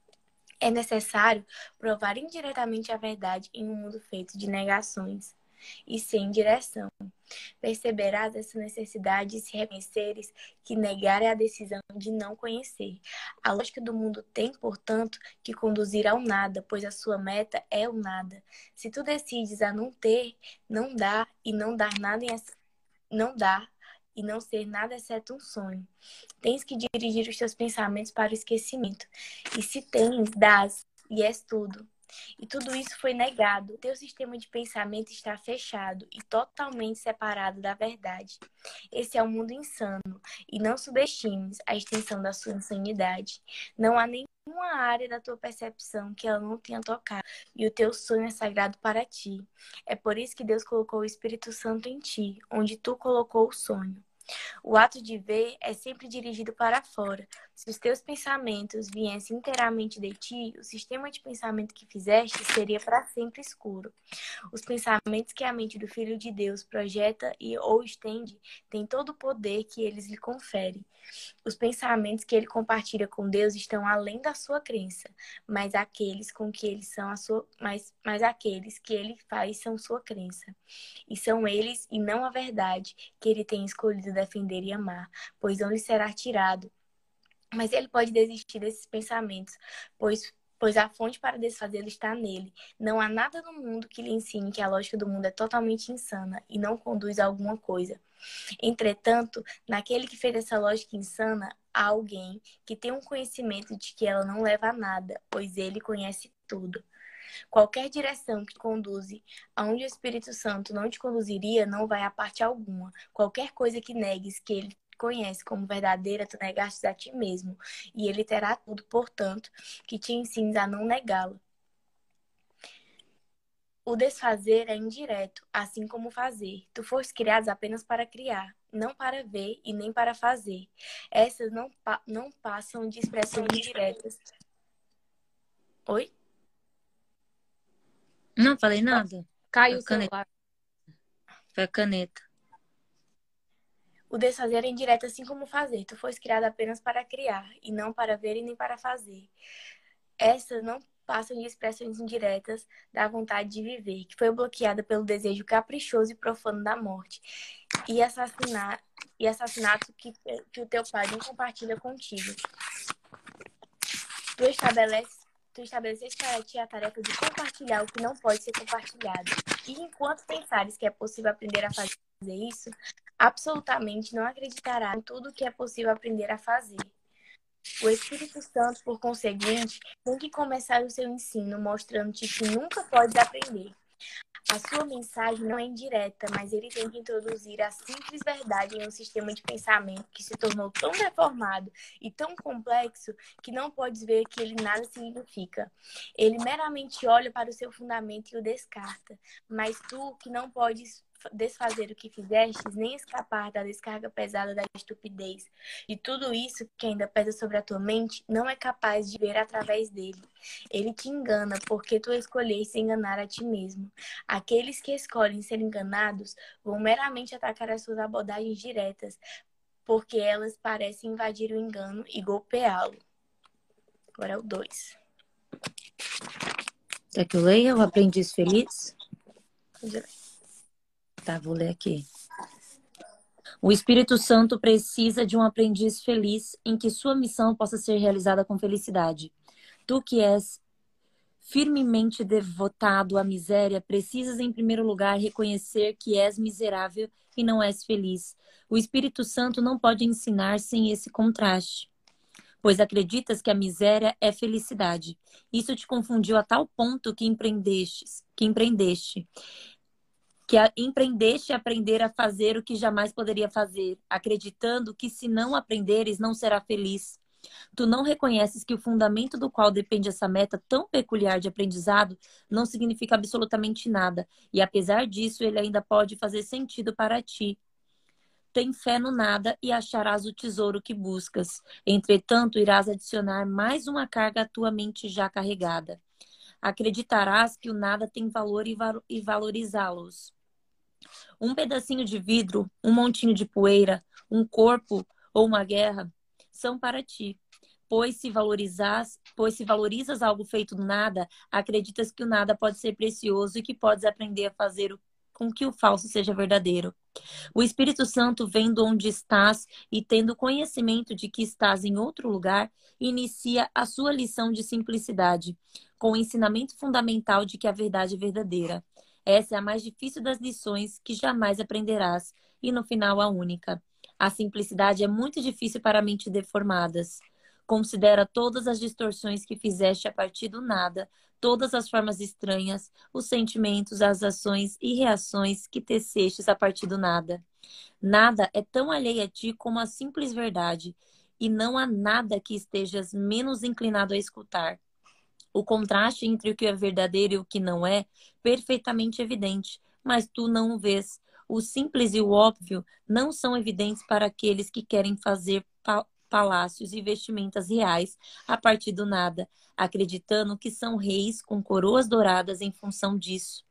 É necessário provar indiretamente a verdade em um mundo feito de negações e sem direção. Perceberás essa necessidade se reconheceres que negar é a decisão de não conhecer. A lógica do mundo tem, portanto, que conduzir ao nada, pois a sua meta é o nada. Se tu decides a não ter, não dá e não dar nada, em, não dá e não ser nada exceto um sonho. Tens que dirigir os teus pensamentos para o esquecimento. E se tens, dás e és tudo. E tudo isso foi negado. Teu sistema de pensamento está fechado e totalmente separado da verdade. Esse é um mundo insano. E não subestimes a extensão da sua insanidade. Não há nenhuma área da tua percepção que ela não tenha tocado. E o teu sonho é sagrado para ti. É por isso que Deus colocou o Espírito Santo em ti, onde tu colocou o sonho. O ato de ver é sempre dirigido para fora. Se os teus pensamentos viessem inteiramente de ti, o sistema de pensamento que fizeste seria para sempre escuro. Os pensamentos que a mente do Filho de Deus projeta e ou estende têm todo o poder que eles lhe conferem. Os pensamentos que ele compartilha com Deus estão além da sua crença, mas aqueles com que eles são a sua, mas, mas aqueles que ele faz são sua crença. E são eles, e não a verdade, que ele tem escolhido defender e amar, pois não lhe será tirado. Mas ele pode desistir desses pensamentos, pois pois a fonte para desfazê-lo está nele. Não há nada no mundo que lhe ensine que a lógica do mundo é totalmente insana e não conduz a alguma coisa. Entretanto, naquele que fez essa lógica insana, há alguém que tem um conhecimento de que ela não leva a nada, pois ele conhece tudo. Qualquer direção que te conduze aonde o Espírito Santo não te conduziria não vai a parte alguma. Qualquer coisa que negues que ele conhece como verdadeira, tu negastes a ti mesmo. E ele terá tudo, portanto, que te ensines a não negá-la. O desfazer é indireto, assim como o fazer. Tu foste criados apenas para criar, não para ver e nem para fazer. Essas não, pa não passam de expressões indiretas. Oi? Não falei nada. Caiu o Caneta. celular. Foi a caneta. O desfazer é indireto, assim como o fazer. Tu foste criado apenas para criar, e não para ver e nem para fazer. Essas não passam de expressões indiretas da vontade de viver, que foi bloqueada pelo desejo caprichoso e profano da morte, e, assassinar, e assassinato que, que o teu pai não compartilha contigo. Tu estabeleces Tu estabeleceste para ti a tarefa de compartilhar o que não pode ser compartilhado. E enquanto pensares que é possível aprender a fazer isso, absolutamente não acreditará em tudo que é possível aprender a fazer. O Espírito Santo, por conseguinte, tem que começar o seu ensino mostrando-te que nunca podes aprender. A sua mensagem não é indireta, mas ele tenta introduzir a simples verdade em um sistema de pensamento que se tornou tão deformado e tão complexo que não podes ver que ele nada significa. Ele meramente olha para o seu fundamento e o descarta. Mas tu, que não podes desfazer o que fizestes, nem escapar da descarga pesada da estupidez. E tudo isso que ainda pesa sobre a tua mente, não é capaz de ver através dele. Ele te engana porque tu escolheste enganar a ti mesmo. Aqueles que escolhem ser enganados vão meramente atacar as suas abordagens diretas, porque elas parecem invadir o engano e golpeá-lo. Agora é o dois. Quer que eu leia o Aprendiz Feliz? Tá, vou ler aqui. O Espírito Santo precisa de um aprendiz feliz em que sua missão possa ser realizada com felicidade. Tu que és firmemente devotado à miséria, precisas em primeiro lugar reconhecer que és miserável e não és feliz. O Espírito Santo não pode ensinar sem esse contraste, pois acreditas que a miséria é felicidade. Isso te confundiu a tal ponto que empreendeste, que empreendeste. que a, empreendeste a aprender a fazer o que jamais poderia fazer, acreditando que se não aprenderes, não será feliz. Tu não reconheces que o fundamento do qual depende essa meta tão peculiar de aprendizado não significa absolutamente nada, e apesar disso, ele ainda pode fazer sentido para ti. Tem fé no nada e acharás o tesouro que buscas. Entretanto, irás adicionar mais uma carga à tua mente já carregada. Acreditarás que o nada tem valor e, val- e valorizá-los. Um pedacinho de vidro, um montinho de poeira, um corpo ou uma guerra são para ti. Pois se valorizas, pois se valorizas algo feito do nada, acreditas que o nada pode ser precioso e que podes aprender a fazer o, com que o falso seja verdadeiro. O Espírito Santo, vendo onde estás e tendo conhecimento de que estás em outro lugar, inicia a sua lição de simplicidade, com o ensinamento fundamental de que a verdade é verdadeira. Essa é a mais difícil das lições que jamais aprenderás e, no final, a única. A simplicidade é muito difícil para mentes deformadas. Considera todas as distorções que fizeste a partir do nada, todas as formas estranhas, os sentimentos, as ações e reações que tecestes a partir do nada. Nada é tão alheio a ti como a simples verdade, e não há nada que estejas menos inclinado a escutar. O contraste entre o que é verdadeiro e o que não é perfeitamente evidente, mas tu não o vês. O simples e o óbvio não são evidentes para aqueles que querem fazer pa palácios e vestimentas reais a partir do nada, acreditando que são reis com coroas douradas em função disso.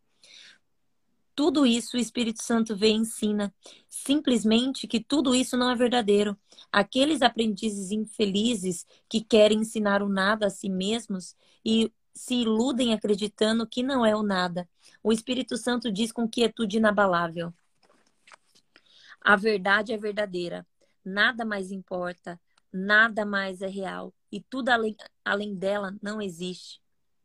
Tudo isso o Espírito Santo vê e ensina. Simplesmente que tudo isso não é verdadeiro. Aqueles aprendizes infelizes que querem ensinar o nada a si mesmos e se iludem acreditando que não é o nada. O Espírito Santo diz com quietude inabalável: a verdade é verdadeira. Nada mais importa. Nada mais é real. E tudo além, além dela não existe.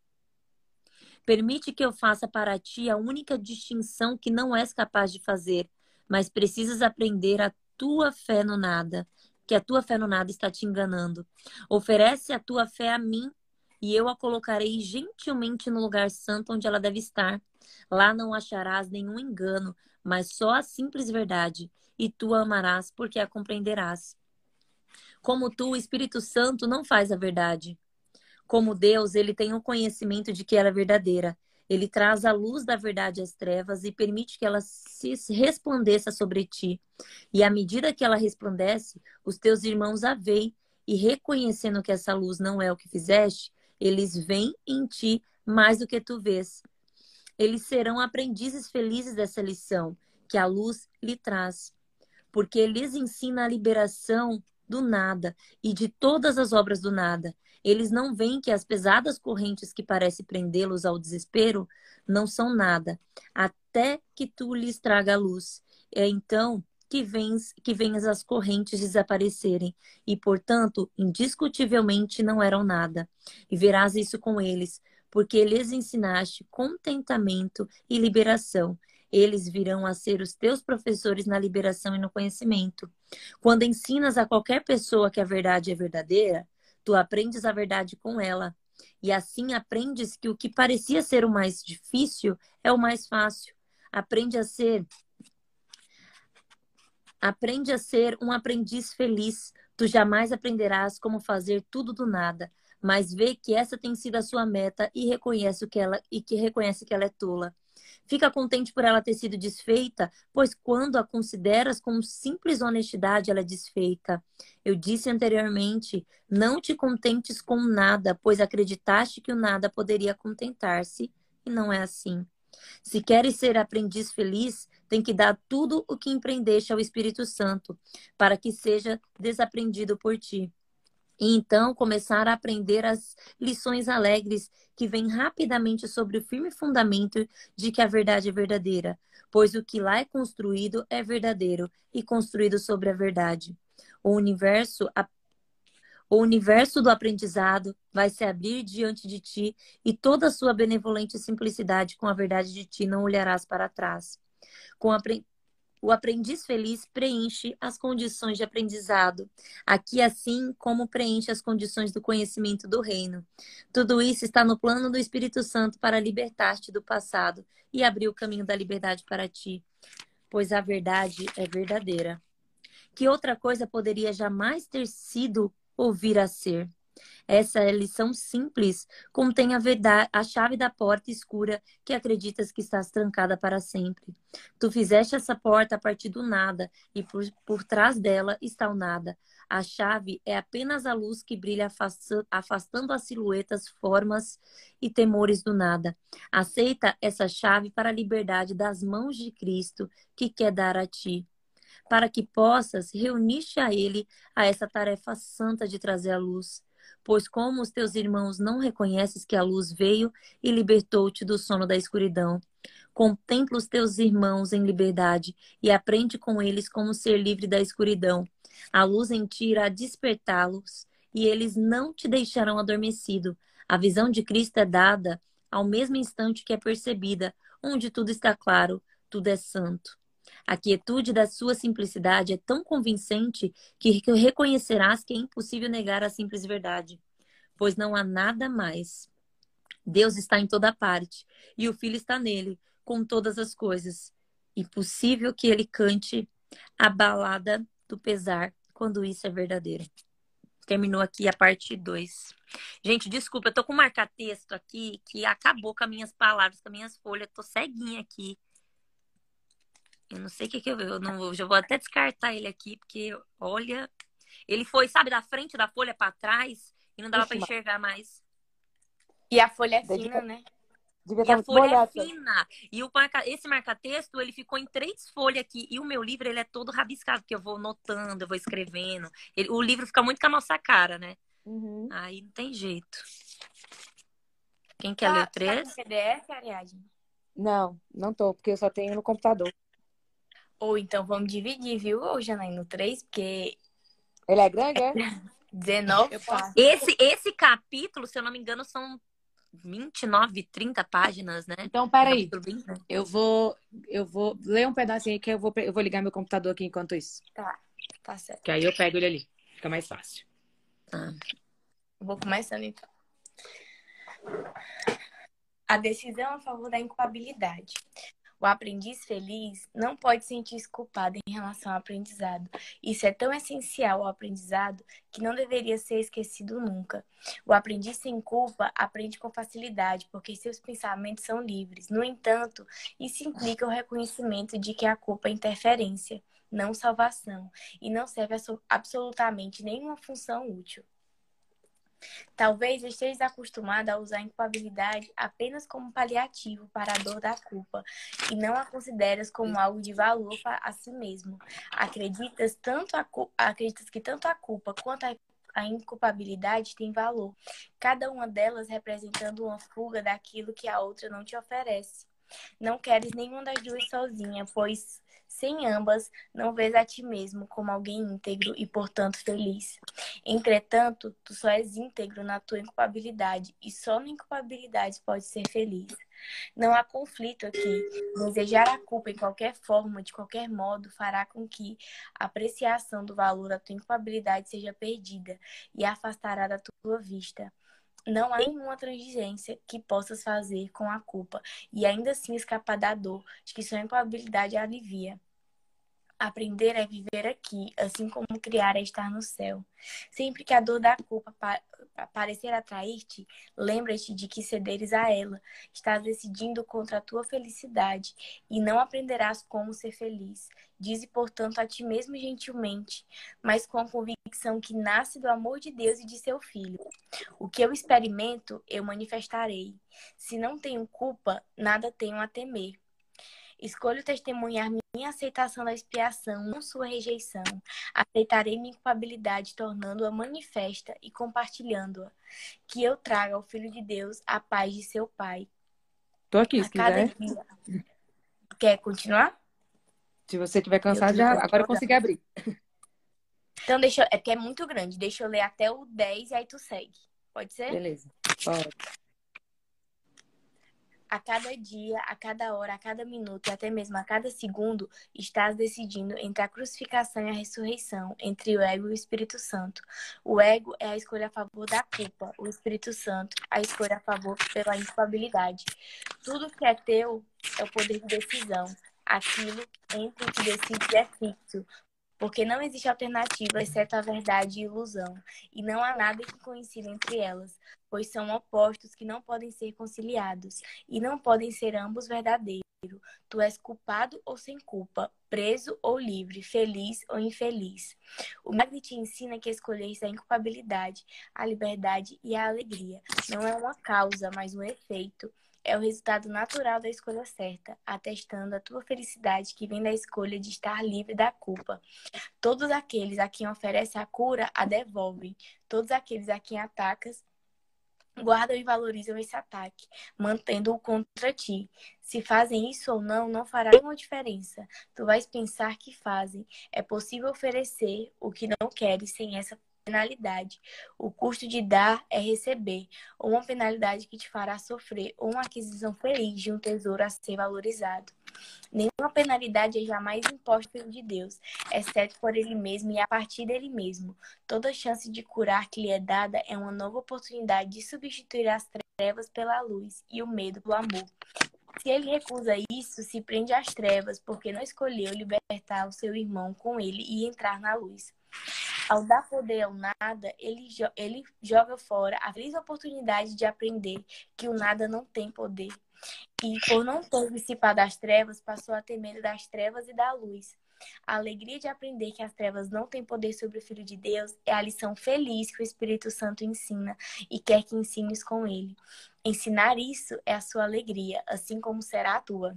Permite que eu faça para ti a única distinção que não és capaz de fazer, mas precisas aprender a tua fé no nada, que a tua fé no nada está te enganando. Oferece a tua fé a mim e eu a colocarei gentilmente no lugar santo onde ela deve estar. Lá não acharás nenhum engano, mas só a simples verdade, e tu a amarás porque a compreenderás. Como tu, o Espírito Santo não faz a verdade. Como Deus, ele tem o conhecimento de que ela é verdadeira. Ele traz a luz da verdade às trevas e permite que ela se resplandeça sobre ti. E à medida que ela resplandece, os teus irmãos a veem e, reconhecendo que essa luz não é o que fizeste, eles veem em ti mais do que tu vês. Eles serão aprendizes felizes dessa lição que a luz lhe traz, porque lhes ensina a liberação do nada e de todas as obras do nada. Eles não veem que as pesadas correntes que parecem prendê-los ao desespero não são nada, até que tu lhes traga a luz. É então que vens, que vens as correntes desaparecerem, e, portanto, indiscutivelmente não eram nada. E verás isso com eles, porque lhes ensinaste contentamento e liberação. Eles virão a ser os teus professores na liberação e no conhecimento. Quando ensinas a qualquer pessoa que a verdade é verdadeira, tu aprendes a verdade com ela. E assim aprendes que o que parecia ser o mais difícil é o mais fácil. Aprende a ser, aprende a ser um aprendiz feliz. Tu jamais aprenderás como fazer tudo do nada, mas vê que essa tem sido a sua meta e reconhece o que ela e que reconhece que ela é tola. Fica contente por ela ter sido desfeita, pois quando a consideras com simples honestidade, ela é desfeita. Eu disse anteriormente, não te contentes com nada, pois acreditaste que o nada poderia contentar-se, e não é assim. Se queres ser aprendiz feliz, tem que dar tudo o que empreendeste ao Espírito Santo, para que seja desaprendido por ti. E então começar a aprender as lições alegres que vêm rapidamente sobre o firme fundamento de que a verdade é verdadeira, pois o que lá é construído é verdadeiro e construído sobre a verdade. O universo, a, o universo do aprendizado vai se abrir diante de ti e toda a sua benevolente simplicidade com a verdade de ti não olharás para trás. Com a O aprendiz feliz preenche as condições de aprendizado, aqui assim como preenche as condições do conhecimento do reino. Tudo isso está no plano do Espírito Santo para libertar-te do passado e abrir o caminho da liberdade para ti, pois a verdade é verdadeira. Que outra coisa poderia jamais ter sido ou vir a ser? Essa lição simples contém a, verdade, a chave da porta escura que acreditas que estás trancada para sempre. Tu fizeste essa porta a partir do nada e por, por trás dela está o nada. A chave é apenas a luz que brilha afastando as silhuetas, formas e temores do nada. Aceita essa chave para a liberdade das mãos de Cristo que quer dar a ti, para que possas reunir-te a Ele a essa tarefa santa de trazer a luz. Pois como os teus irmãos não reconheces que a luz veio e libertou-te do sono da escuridão, contempla os teus irmãos em liberdade e aprende com eles como ser livre da escuridão. A luz em ti irá despertá-los e eles não te deixarão adormecido. A visão de Cristo é dada ao mesmo instante que é percebida, onde tudo está claro, tudo é santo. A quietude da sua simplicidade é tão convincente que reconhecerás que é impossível negar a simples verdade, pois não há nada mais. Deus está em toda parte e o Filho está nele, com todas as coisas. Impossível que ele cante a balada do pesar, quando isso é verdadeiro. Terminou aqui a parte dois. Gente, desculpa, eu tô com um marca-texto aqui que acabou com as minhas palavras, com as minhas folhas. Tô ceguinha aqui. Eu não sei o que que eu... Eu não, eu já vou até descartar ele aqui, porque, olha... Ele foi, sabe, da frente da folha para trás e não dava para enxergar mais. E a folha é Devia- fina, né? Devia E estar a muito folha é molhado. fina. E o marca... esse marca-texto, ele ficou em três folhas aqui. E o meu livro, ele é todo rabiscado, porque eu vou notando, eu vou escrevendo. Ele- O livro fica muito com a nossa cara, né? Uhum. Aí não tem jeito. Quem quer ler Tá, o tá com três? P D F, Ariadne? Não, não tô, porque eu só tenho no computador. Ou então vamos dividir, viu, ô Janaína, no três, porque Ele é grande, é? dezenove Eu posso. páginas. Esse, esse capítulo, se eu não me engano, são vinte e nove, trinta páginas, né? Então, Um peraí. capítulo bem grande. Eu vou, eu vou ler um pedacinho que eu vou, eu vou ligar meu computador aqui enquanto isso. Tá, tá certo. Que aí eu pego ele ali. Fica mais fácil. Eu vou começando então. A decisão a favor da inculpabilidade. O aprendiz feliz não pode sentir-se culpado em relação ao aprendizado. Isso é tão essencial ao aprendizado que não deveria ser esquecido nunca. O aprendiz sem culpa aprende com facilidade, porque seus pensamentos são livres. No entanto, isso implica o reconhecimento de que a culpa é interferência, não salvação, e não serve a absolutamente nenhuma função útil. Talvez estejas acostumada a usar a inculpabilidade apenas como paliativo para a dor da culpa e não a consideras como algo de valor a si mesmo. Acreditas, tanto a, acreditas que tanto a culpa quanto a, a inculpabilidade têm valor, cada uma delas representando uma fuga daquilo que a outra não te oferece. Não queres nenhuma das duas sozinha, pois sem ambas não vês a ti mesmo como alguém íntegro e, portanto, feliz. Entretanto, tu só és íntegro na tua inculpabilidade e só na inculpabilidade pode ser feliz. Não há conflito aqui. Desejar a culpa em qualquer forma, de qualquer modo, fará com que a apreciação do valor da tua inculpabilidade seja perdida e a afastará da tua vista. Não há nenhuma transigência que possas fazer com a culpa e ainda assim escapar da dor de que sua culpabilidade alivia. Aprender é viver aqui, assim como criar é estar no céu. Sempre que a dor da culpa pa parecer atrair-te, lembra-te de que cederes a ela. Estás decidindo contra a tua felicidade e não aprenderás como ser feliz. Dize, portanto, a ti mesmo gentilmente, mas com a convicção que nasce do amor de Deus e de seu Filho. O que eu experimento, eu manifestarei. Se não tenho culpa, nada tenho a temer. Escolho testemunhar minha aceitação da expiação, não sua rejeição. Aceitarei minha culpabilidade, tornando-a manifesta e compartilhando-a. Que eu traga ao Filho de Deus a paz de seu Pai. Tô aqui, A se cada quiser. dia. Quer continuar? Se você estiver Eu cansado, tô já incomodando. agora eu consegui abrir. Então, deixa eu... É porque é muito grande. Deixa eu ler até o dez e aí tu segue. Pode ser? Beleza. Bora. A cada dia, a cada hora, a cada minuto e até mesmo a cada segundo, estás decidindo entre a crucificação e a ressurreição, entre o ego e o Espírito Santo. O ego é a escolha a favor da culpa, o Espírito Santo, a escolha a favor pela inculpabilidade. Tudo que é teu é o poder de decisão. Aquilo entre o que decides é fixo, porque não existe alternativa exceto a verdade e ilusão, e não há nada que coincida entre elas, pois são opostos que não podem ser conciliados, e não podem ser ambos verdadeiros. Tu és culpado ou sem culpa, preso ou livre, feliz ou infeliz. O milagre te ensina que escolheste a inculpabilidade, a liberdade e a alegria. Não é uma causa, mas um efeito. É o resultado natural da escolha certa, atestando a tua felicidade que vem da escolha de estar livre da culpa. Todos aqueles a quem oferece a cura, a devolvem. Todos aqueles a quem atacas, guardam e valorizam esse ataque, mantendo-o contra ti. Se fazem isso ou não, não fará nenhuma diferença. Tu vais pensar que fazem. É possível oferecer o que não queres sem essa penalidade. O custo de dar é receber, ou uma penalidade que te fará sofrer, ou uma aquisição feliz de um tesouro a ser valorizado. Nenhuma penalidade é jamais imposta pelo de Deus, exceto por ele mesmo e a partir dele mesmo. Toda chance de curar que lhe é dada é uma nova oportunidade de substituir as trevas pela luz e o medo pelo amor. Se ele recusa isso, se prende às trevas, porque não escolheu libertar o seu irmão com ele e entrar na luz. Ao dar poder ao nada, ele, jo ele joga fora a feliz oportunidade de aprender que o nada não tem poder. E por não ter dissipado as trevas, passou a ter medo das trevas e da luz. A alegria de aprender que as trevas não têm poder sobre o Filho de Deus é a lição feliz que o Espírito Santo ensina e quer que ensines com ele. Ensinar isso é a sua alegria, assim como será a tua.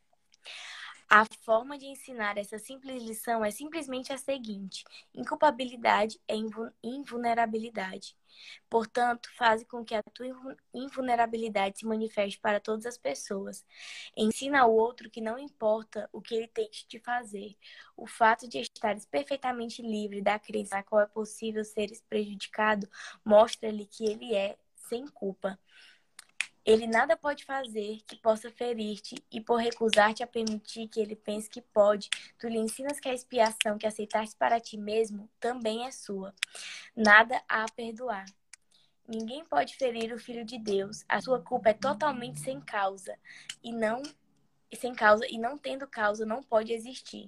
A forma de ensinar essa simples lição é simplesmente a seguinte: inculpabilidade é invulnerabilidade. Portanto, faze com que a tua invulnerabilidade se manifeste para todas as pessoas. Ensina ao outro que não importa o que ele tente te fazer. O fato de estares perfeitamente livre da crença a qual é possível seres prejudicado mostra-lhe que ele é sem culpa. Ele nada pode fazer que possa ferir-te, e por recusar-te a permitir que ele pense que pode, tu lhe ensinas que a expiação que aceitaste para ti mesmo também é sua. Nada há a perdoar. Ninguém pode ferir o Filho de Deus. A sua culpa é totalmente sem causa, e não sem causa e não tendo causa não pode existir.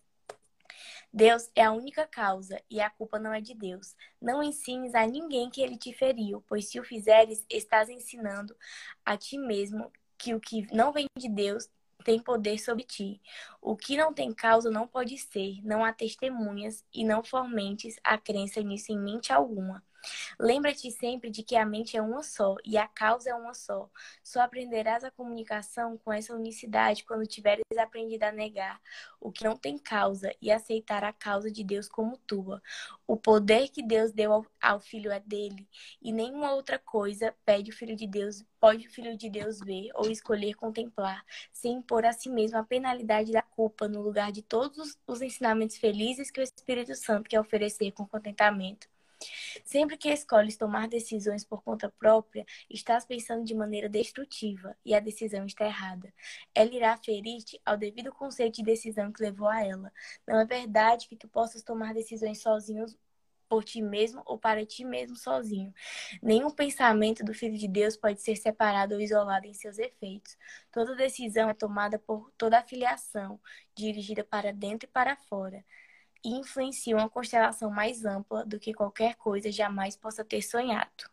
Deus é a única causa e a culpa não é de Deus. Não ensines a ninguém que ele te feriu, pois se o fizeres, estás ensinando a ti mesmo que o que não vem de Deus tem poder sobre ti. O que não tem causa não pode ser, não há testemunhas e não fomentes a crença nisso em mente alguma. Lembra-te sempre de que a mente é uma só e a causa é uma só. Só aprenderás a comunicação com essa unicidade quando tiveres aprendido a negar o que não tem causa e aceitar a causa de Deus como tua. O poder que Deus deu ao, ao Filho é dele, e nenhuma outra coisa pede o Filho de Deus, pode o Filho de Deus ver ou escolher contemplar, sem impor a si mesmo a penalidade da culpa no lugar de todos os ensinamentos felizes que o Espírito Santo quer oferecer com contentamento. Sempre que escolhes tomar decisões por conta própria, estás pensando de maneira destrutiva e a decisão está errada. Ela irá ferir-te ao devido conceito de decisão que levou a ela. Não é verdade que tu possas tomar decisões sozinho, por ti mesmo ou para ti mesmo sozinho. Nenhum pensamento do Filho de Deus pode ser separado ou isolado em seus efeitos. Toda decisão é tomada por toda a filiação, dirigida para dentro e para fora, e influencia uma constelação mais ampla do que qualquer coisa jamais possa ter sonhado.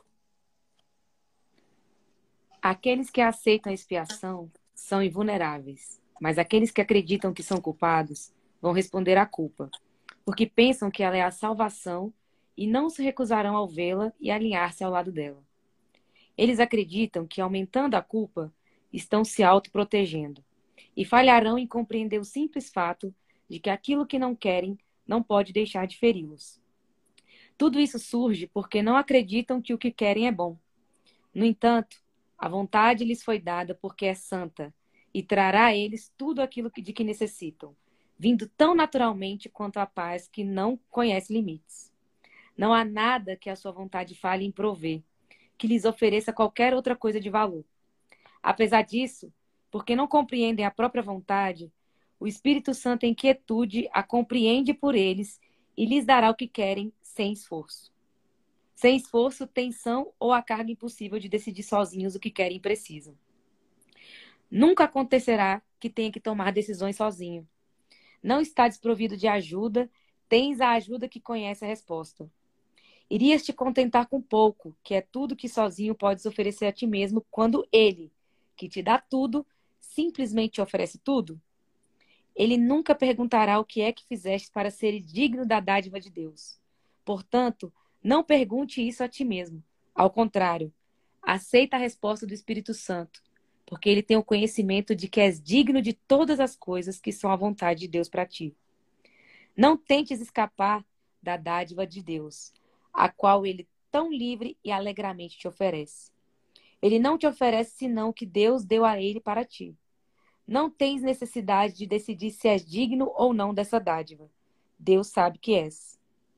Aqueles que aceitam a expiação são invulneráveis, mas aqueles que acreditam que são culpados vão responder à culpa, porque pensam que ela é a salvação e não se recusarão ao vê-la e alinhar-se ao lado dela. Eles acreditam que, aumentando a culpa, estão se autoprotegendo e falharão em compreender o simples fato de que aquilo que não querem não pode deixar de feri-los. Tudo isso surge porque não acreditam que o que querem é bom. No entanto, a vontade lhes foi dada porque é santa e trará a eles tudo aquilo de que necessitam, vindo tão naturalmente quanto a paz que não conhece limites. Não há nada que a sua vontade fale em prover, que lhes ofereça qualquer outra coisa de valor. Apesar disso, porque não compreendem a própria vontade, o Espírito Santo em quietude a compreende por eles e lhes dará o que querem sem esforço. Sem esforço, tensão ou a carga impossível de decidir sozinhos o que querem e precisam. Nunca acontecerá que tenha que tomar decisões sozinho. Não está desprovido de ajuda, tens a ajuda que conhece a resposta. Irias te contentar com pouco, que é tudo que sozinho podes oferecer a ti mesmo, quando ele, que te dá tudo, simplesmente te oferece tudo? Ele nunca perguntará o que é que fizeste para ser digno da dádiva de Deus. Portanto, não pergunte isso a ti mesmo. Ao contrário, aceita a resposta do Espírito Santo, porque ele tem o conhecimento de que és digno de todas as coisas que são a vontade de Deus para ti. Não tentes escapar da dádiva de Deus, a qual ele tão livre e alegremente te oferece. Ele não te oferece senão o que Deus deu a ele para ti. Não tens necessidade de decidir se és digno ou não dessa dádiva. Deus sabe que és.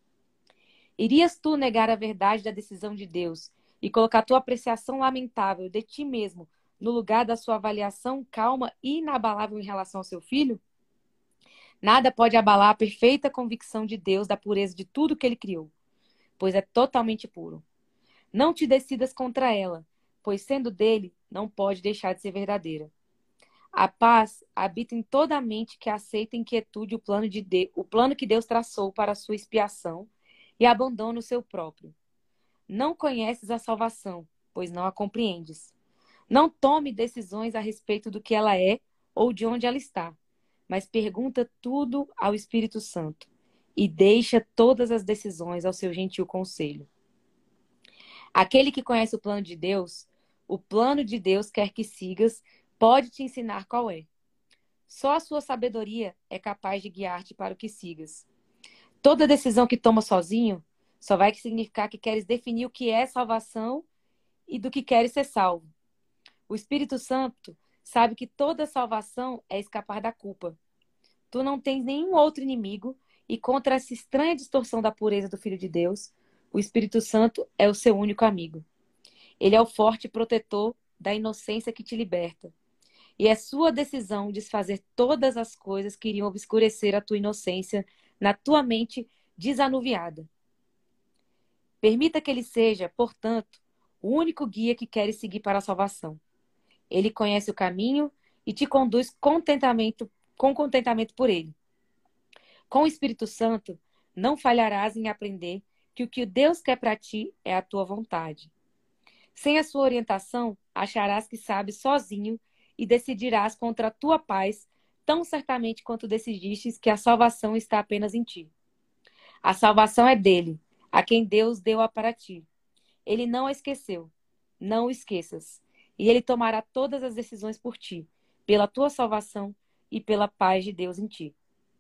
Irias tu negar a verdade da decisão de Deus e colocar tua apreciação lamentável de ti mesmo no lugar da sua avaliação calma e inabalável em relação ao seu filho? Nada pode abalar a perfeita convicção de Deus da pureza de tudo que ele criou, pois é totalmente puro. Não te decidas contra ela, pois sendo dele, não pode deixar de ser verdadeira. A paz habita em toda a mente que aceita em quietude o plano, de de... o plano que Deus traçou para a sua expiação e abandona o seu próprio. Não conheces a salvação, pois não a compreendes. Não tome decisões a respeito do que ela é ou de onde ela está, mas pergunta tudo ao Espírito Santo e deixa todas as decisões ao seu gentil conselho. Aquele que conhece o plano de Deus, o plano de Deus quer que sigas, pode te ensinar qual é. Só a sua sabedoria é capaz de guiar-te para o que sigas. Toda decisão que toma sozinho só vai significar que queres definir o que é salvação e do que queres ser salvo. O Espírito Santo sabe que toda salvação é escapar da culpa. Tu não tens nenhum outro inimigo e contra essa estranha distorção da pureza do Filho de Deus, o Espírito Santo é o seu único amigo. Ele é o forte protetor da inocência que te liberta. E é sua decisão desfazer todas as coisas que iriam obscurecer a tua inocência na tua mente desanuviada. Permita que ele seja, portanto, o único guia que queres seguir para a salvação. Ele conhece o caminho e te conduz contentamento, com contentamento por ele. Com o Espírito Santo, não falharás em aprender que o que Deus quer para ti é a tua vontade. Sem a sua orientação, acharás que sabes sozinho e decidirás contra a tua paz, tão certamente quanto decidistes que a salvação está apenas em ti. A salvação é dele, a quem Deus deu-a para ti. Ele não a esqueceu. Não o esqueças. E ele tomará todas as decisões por ti, pela tua salvação e pela paz de Deus em ti.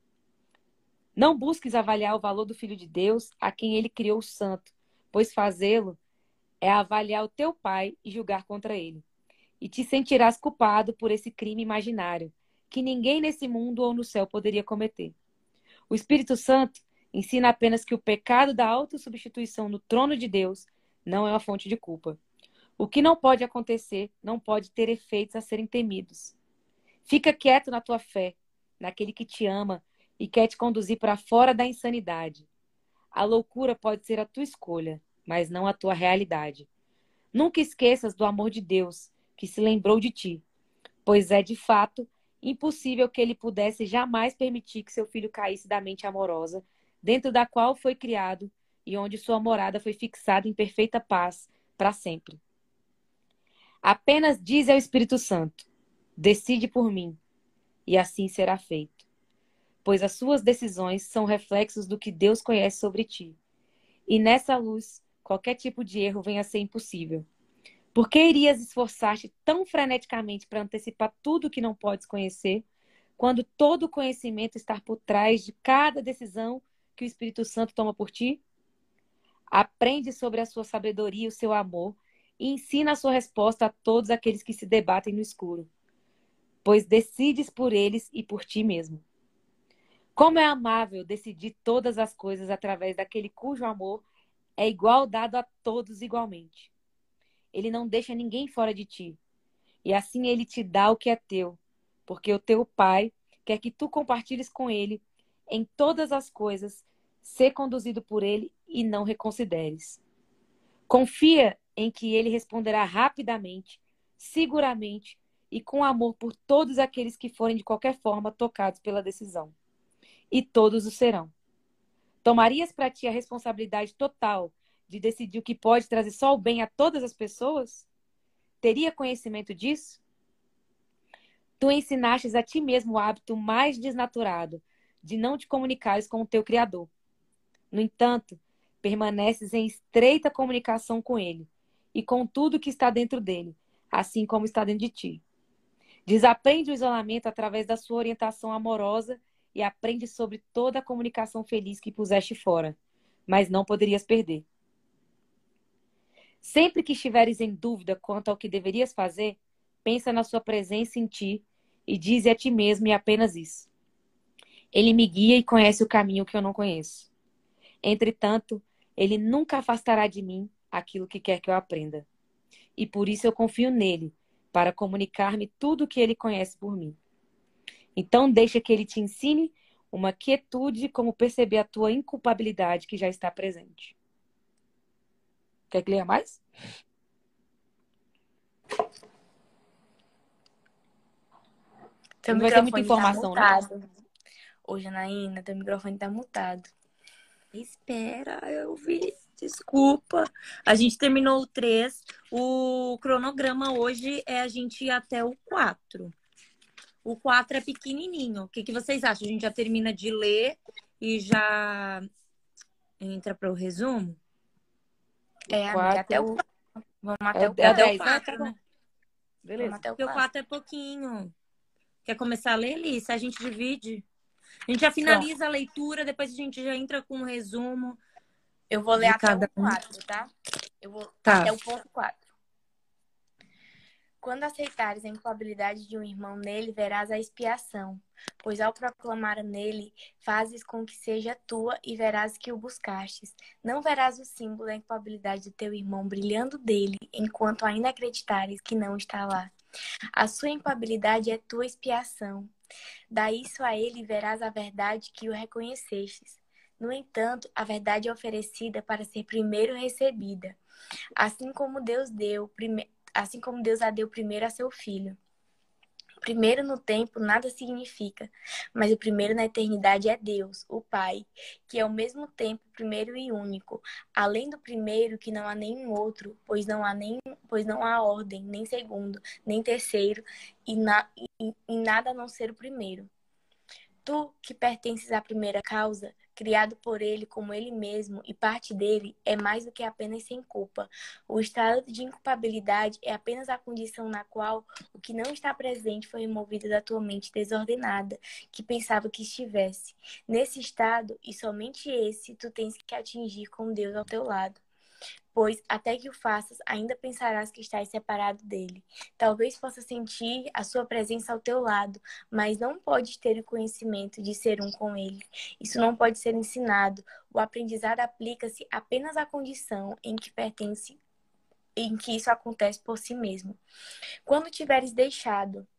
Não busques avaliar o valor do Filho de Deus, a quem ele criou santo, pois fazê-lo é avaliar o teu pai e julgar contra ele. E te sentirás culpado por esse crime imaginário, que ninguém nesse mundo ou no céu poderia cometer. O Espírito Santo ensina apenas que o pecado da autossubstituição no trono de Deus não é uma fonte de culpa. O que não pode acontecer não pode ter efeitos a serem temidos. Fica quieto na tua fé, naquele que te ama e quer te conduzir para fora da insanidade. A loucura pode ser a tua escolha, mas não a tua realidade. Nunca esqueças do amor de Deus, que se lembrou de ti, pois é, de fato, impossível que ele pudesse jamais permitir que seu filho caísse da mente amorosa, dentro da qual foi criado e onde sua morada foi fixada em perfeita paz para sempre. Apenas dize ao Espírito Santo: decide por mim, e assim será feito. Pois as suas decisões são reflexos do que Deus conhece sobre ti. E nessa luz, qualquer tipo de erro venha a ser impossível. Por que irias esforçar-te tão freneticamente para antecipar tudo que não podes conhecer, quando todo o conhecimento está por trás de cada decisão que o Espírito Santo toma por ti? Aprende sobre a sua sabedoria e o seu amor e ensina a sua resposta a todos aqueles que se debatem no escuro, pois decides por eles e por ti mesmo. Como é amável decidir todas as coisas através daquele cujo amor é igual dado a todos igualmente. Ele não deixa ninguém fora de ti, e assim ele te dá o que é teu, porque o teu Pai quer que tu compartilhes com ele em todas as coisas, ser conduzido por ele e não reconsideres. Confia em que ele responderá rapidamente, seguramente e com amor por todos aqueles que forem de qualquer forma tocados pela decisão. E todos o serão. Tomarias para ti a responsabilidade total de decidir o que pode trazer só o bem a todas as pessoas? Teria conhecimento disso? Tu ensinastes a ti mesmo o hábito mais desnaturado de não te comunicares com o teu Criador. No entanto, permaneces em estreita comunicação com ele e com tudo que está dentro dele, assim como está dentro de ti. Desaprende o isolamento através da sua orientação amorosa e aprende sobre toda a comunicação feliz que puseste fora, mas não poderias perder. Sempre que estiveres em dúvida quanto ao que deverias fazer, pensa na sua presença em ti e dize a ti mesmo e apenas isso: ele me guia e conhece o caminho que eu não conheço. Entretanto, ele nunca afastará de mim aquilo que quer que eu aprenda. E por isso eu confio nele, para comunicar-me tudo o que ele conhece por mim. Então deixa que ele te ensine uma quietude como perceber a tua inculpabilidade que já está presente. Quer que leia mais? Teu Não vai ter muita microfone informação, tá né? mutado. Ô, Janaína, teu microfone tá mutado. Espera, eu vi. Desculpa. A gente terminou o três. O cronograma hoje é a gente ir até o quatro. O quatro é pequenininho. O que, que vocês acham? A gente já termina de ler e já entra para o resumo? É, amiga, Quatro. até o... Vamos É até o, o é o quatro, dez, né? Tá quatro, bom. né? Vamos Beleza. até o Porque o quatro. quatro é pouquinho. Quer começar a ler, Liz? A gente divide. A gente já Pronto. finaliza a leitura, depois a gente já entra com um resumo Eu vou ler de até cada o um. quatro, tá? Eu vou Tá. até o ponto quatro. Quando aceitares a inculpabilidade de um irmão nele, verás a expiação, pois ao proclamar nele, fazes com que seja tua e verás que o buscastes. Não verás o símbolo da inculpabilidade do teu irmão brilhando dele, enquanto ainda acreditares que não está lá. A sua inculpabilidade é tua expiação. Dá isso a ele e verás a verdade que o reconhecestes. No entanto, a verdade é oferecida para ser primeiro recebida, assim como Deus deu primeiro. Assim como Deus a deu primeiro a seu filho. Primeiro no tempo nada significa, mas o primeiro na eternidade é Deus, o Pai, que é ao mesmo tempo primeiro e único. Além do primeiro, que não há nenhum outro, pois não há, nem, pois não há ordem, nem segundo, nem terceiro, e, na, e, e nada a não ser o primeiro. Tu, que pertences à primeira causa, criado por ele como ele mesmo e parte dele, é mais do que apenas sem culpa. O estado de inculpabilidade é apenas a condição na qual o que não está presente foi removido da tua mente desordenada, que pensava que estivesse. Nesse estado, e somente esse, tu tens que atingir com Deus ao teu lado. Pois, até que o faças, ainda pensarás que estás separado dele. Talvez possa sentir a sua presença ao teu lado, mas não podes ter o conhecimento de ser um com ele. Isso não pode ser ensinado. O aprendizado aplica-se apenas à condição em que pertence, em que isso acontece por si mesmo. Quando tiveres deixado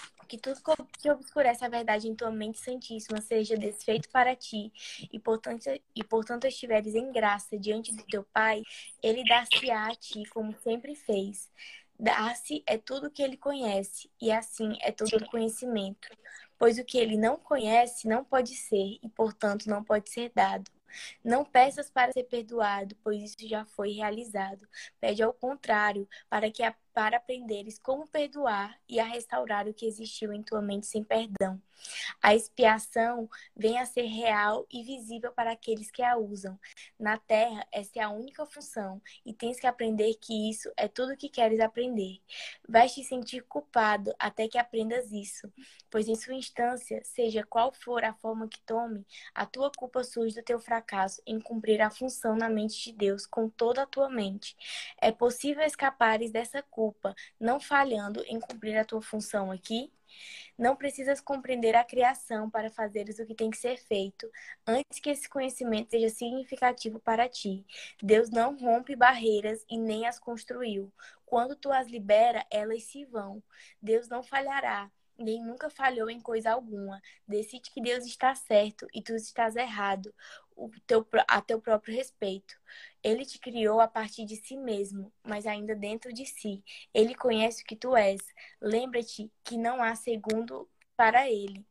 Que tudo co- que obscurece a verdade em tua mente santíssima seja desfeito para ti, e portanto, e portanto estiveres em graça diante do teu Pai, ele dar-se-á a ti como sempre fez. Dar-se é tudo que ele conhece, e assim é todo o conhecimento. Pois o que ele não conhece não pode ser, e portanto não pode ser dado. Não peças para ser perdoado, pois isso já foi realizado. Pede ao contrário, para que a- para aprenderes como perdoar e a restaurar o que existiu em tua mente sem perdão. A expiação vem a ser real e visível para aqueles que a usam. Na Terra, esta é a única função, e tens que aprender que isso é tudo o que queres aprender. Vais te sentir culpado até que aprendas isso, pois em sua instância, seja qual for a forma que tome, a tua culpa surge do teu fracasso em cumprir a função na mente de Deus com toda a tua mente. É possível escapares dessa culpa, não falhando em cumprir a tua função aqui? Não precisas compreender a criação para fazeres o que tem que ser feito, antes que esse conhecimento seja significativo para ti. Deus não rompe barreiras e nem as construiu. Quando tu as libera, elas se vão. Deus não falhará, nem nunca falhou em coisa alguma. Decide que Deus está certo e tu estás errado, o teu, a teu próprio respeito. Ele te criou a partir de si mesmo, mas ainda dentro de si. Ele conhece o que tu és. Lembra-te que não há segundo para ele.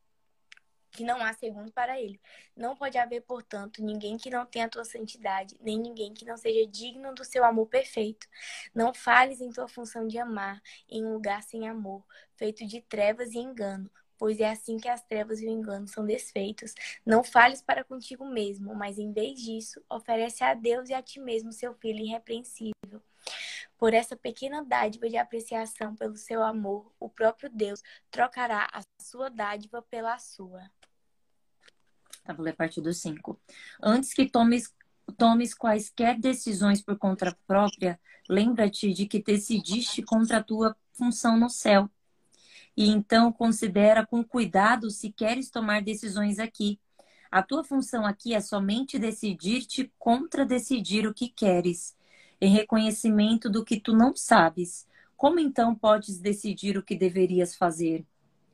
Que não há segundo para ele. Não pode haver, portanto, ninguém que não tenha a tua santidade, nem ninguém que não seja digno do seu amor perfeito. Não fales em tua função de amar em um lugar sem amor, feito de trevas e engano, pois é assim que as trevas e o engano são desfeitos. Não fales para contigo mesmo, mas em vez disso, oferece a Deus e a ti mesmo seu Filho irrepreensível. Por essa pequena dádiva de apreciação pelo seu amor, o próprio Deus trocará a sua dádiva pela sua. Tá, vou ler a partir do cinco. Antes que tomes, tomes quaisquer decisões por conta própria, lembra-te de que decidiste contra a tua função no céu. E então considera com cuidado se queres tomar decisões aqui. A tua função aqui é somente decidir-te contra decidir o que queres, em reconhecimento do que tu não sabes. Como então podes decidir o que deverias fazer?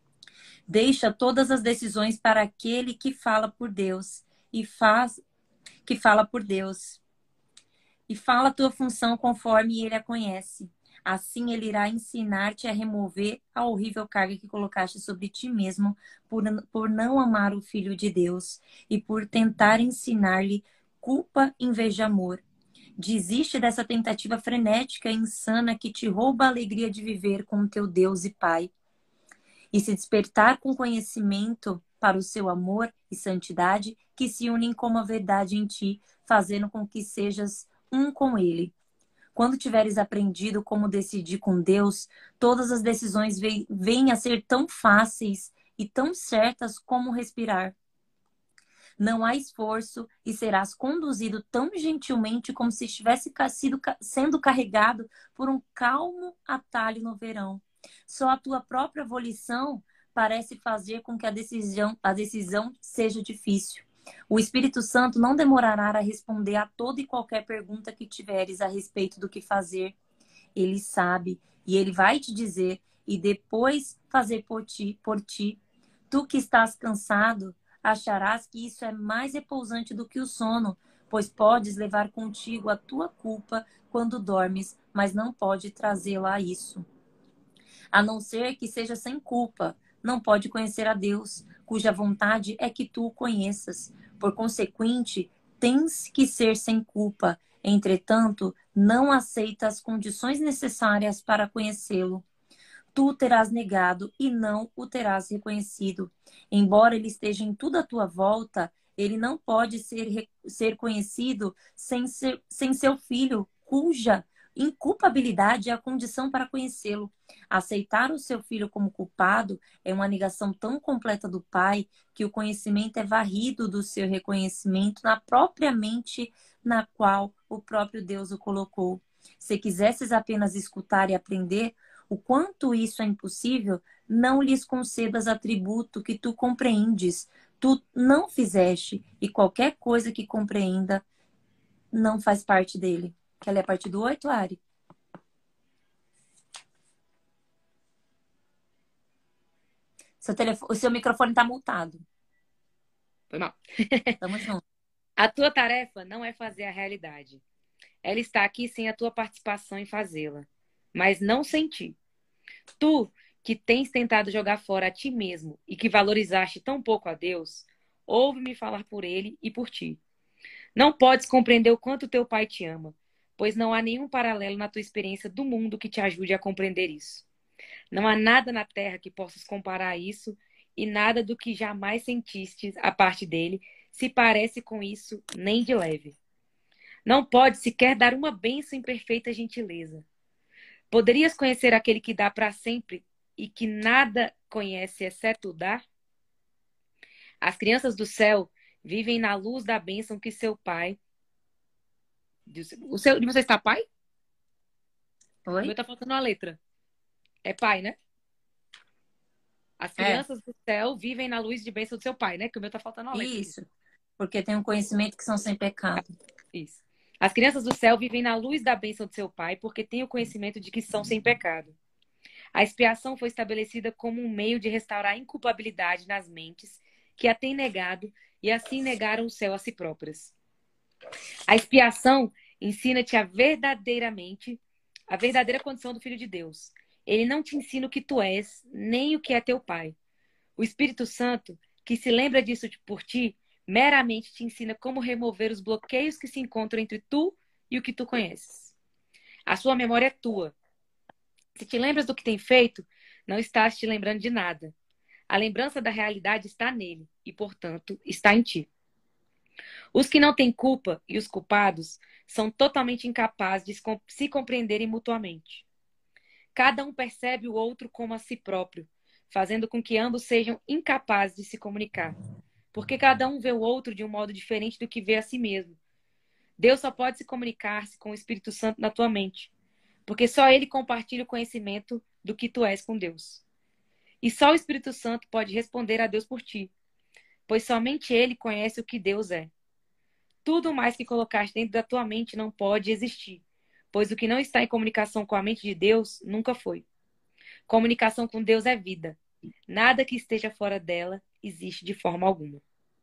Deixa todas as decisões para aquele que fala por Deus e faz que fala por Deus. E fala a tua função conforme ele a conhece. Assim ele irá ensinar-te a remover a horrível carga que colocaste sobre ti mesmo por, por não amar o Filho de Deus e por tentar ensinar-lhe culpa em vez de amor. Desiste dessa tentativa frenética e insana que te rouba a alegria de viver com o teu Deus e Pai. E se despertar com conhecimento para o seu amor e santidade que se unem como a verdade em ti, fazendo com que sejas um com ele. Quando tiveres aprendido como decidir com Deus, todas as decisões vêm a ser tão fáceis e tão certas como respirar. Não há esforço e serás conduzido tão gentilmente como se estivesse sido, sendo carregado por um calmo atalho no verão. Só a tua própria volição parece fazer com que a decisão, a decisão seja difícil. O Espírito Santo não demorará a responder a toda e qualquer pergunta que tiveres a respeito do que fazer. Ele sabe e ele vai te dizer e depois fazer por ti, por ti. Tu que estás cansado, acharás que isso é mais repousante do que o sono, pois podes levar contigo a tua culpa quando dormes, mas não pode trazê-la a isso. A não ser que seja sem culpa, não pode conhecer a Deus, cuja vontade é que tu o conheças. Por consequente, tens que ser sem culpa. Entretanto, não aceita as condições necessárias para conhecê-lo. Tu o terás negado e não o terás reconhecido. Embora ele esteja em tudo à tua volta, ele não pode ser, ser conhecido sem, ser, sem seu filho, cuja inculpabilidade é a condição para conhecê-lo. Aceitar o seu filho como culpado é uma negação tão completa do Pai que o conhecimento é varrido do seu reconhecimento na própria mente na qual o próprio Deus o colocou. Se quisesses apenas escutar e aprender o quanto isso é impossível, não lhes concedas atributo que tu compreendes. Tu não fizeste, e qualquer coisa que compreenda não faz parte dele. Quer ler a partir do oito, Ari? Seu telefone, o seu microfone tá multado. Foi mal. Tamo junto. A tua tarefa não é fazer a realidade. Ela está aqui sem a tua participação em fazê-la, mas não sem ti. Tu, que tens tentado jogar fora a ti mesmo e que valorizaste tão pouco a Deus, ouve-me falar por ele e por ti. Não podes compreender o quanto teu pai te ama, pois não há nenhum paralelo na tua experiência do mundo que te ajude a compreender isso. Não há nada na terra que possas comparar a isso e nada do que jamais sentiste a parte dele se parece com isso nem de leve. Não pode sequer dar uma bênção em perfeita gentileza. Poderias conhecer aquele que dá para sempre e que nada conhece exceto o dar? As crianças do céu vivem na luz da bênção que seu pai... O seu... De você está pai? Oi? O meu tá faltando uma letra. É pai, né? As crianças é. do céu vivem na luz de bênção do seu pai, né? Que o meu tá faltando uma letra. Isso. Porque tem um conhecimento que são sem pecado. Isso. As crianças do céu vivem na luz da bênção do seu pai, porque têm o conhecimento de que são sem pecado. A expiação foi estabelecida como um meio de restaurar a inculpabilidade nas mentes que a têm negado e assim negaram o céu a si próprias. A expiação ensina-te a verdadeiramente, a verdadeira condição do Filho de Deus. Ele não te ensina o que tu és, nem o que é teu pai. O Espírito Santo, que se lembra disso por ti, meramente te ensina como remover os bloqueios que se encontram entre tu e o que tu conheces. A sua memória é tua. Se te lembras do que tem feito, não estás te lembrando de nada. A lembrança da realidade está nele e, portanto, está em ti. Os que não têm culpa e os culpados são totalmente incapazes de se compreenderem mutuamente. Cada um percebe o outro como a si próprio, fazendo com que ambos sejam incapazes de se comunicar. Porque cada um vê o outro de um modo diferente do que vê a si mesmo. Deus só pode se comunicar-se com o Espírito Santo na tua mente, porque só ele compartilha o conhecimento do que tu és com Deus. E só o Espírito Santo pode responder a Deus por ti, pois somente ele conhece o que Deus é. Tudo mais que colocaste dentro da tua mente não pode existir, pois o que não está em comunicação com a mente de Deus nunca foi. Comunicação com Deus é vida. Nada que esteja fora dela existe de forma alguma.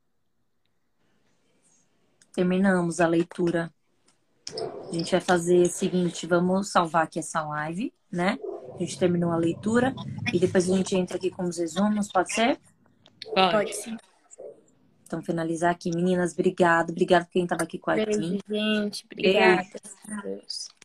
Terminamos a leitura. A gente vai fazer o seguinte, vamos salvar aqui essa live, né? A gente terminou a leitura e depois a gente entra aqui com os resumos, pode ser? Pode, pode sim. Então, finalizar aqui. Meninas, obrigado. Obrigado por quem estava aqui com a Beijo, gente. gente. Obrigada. Beijo. Deus.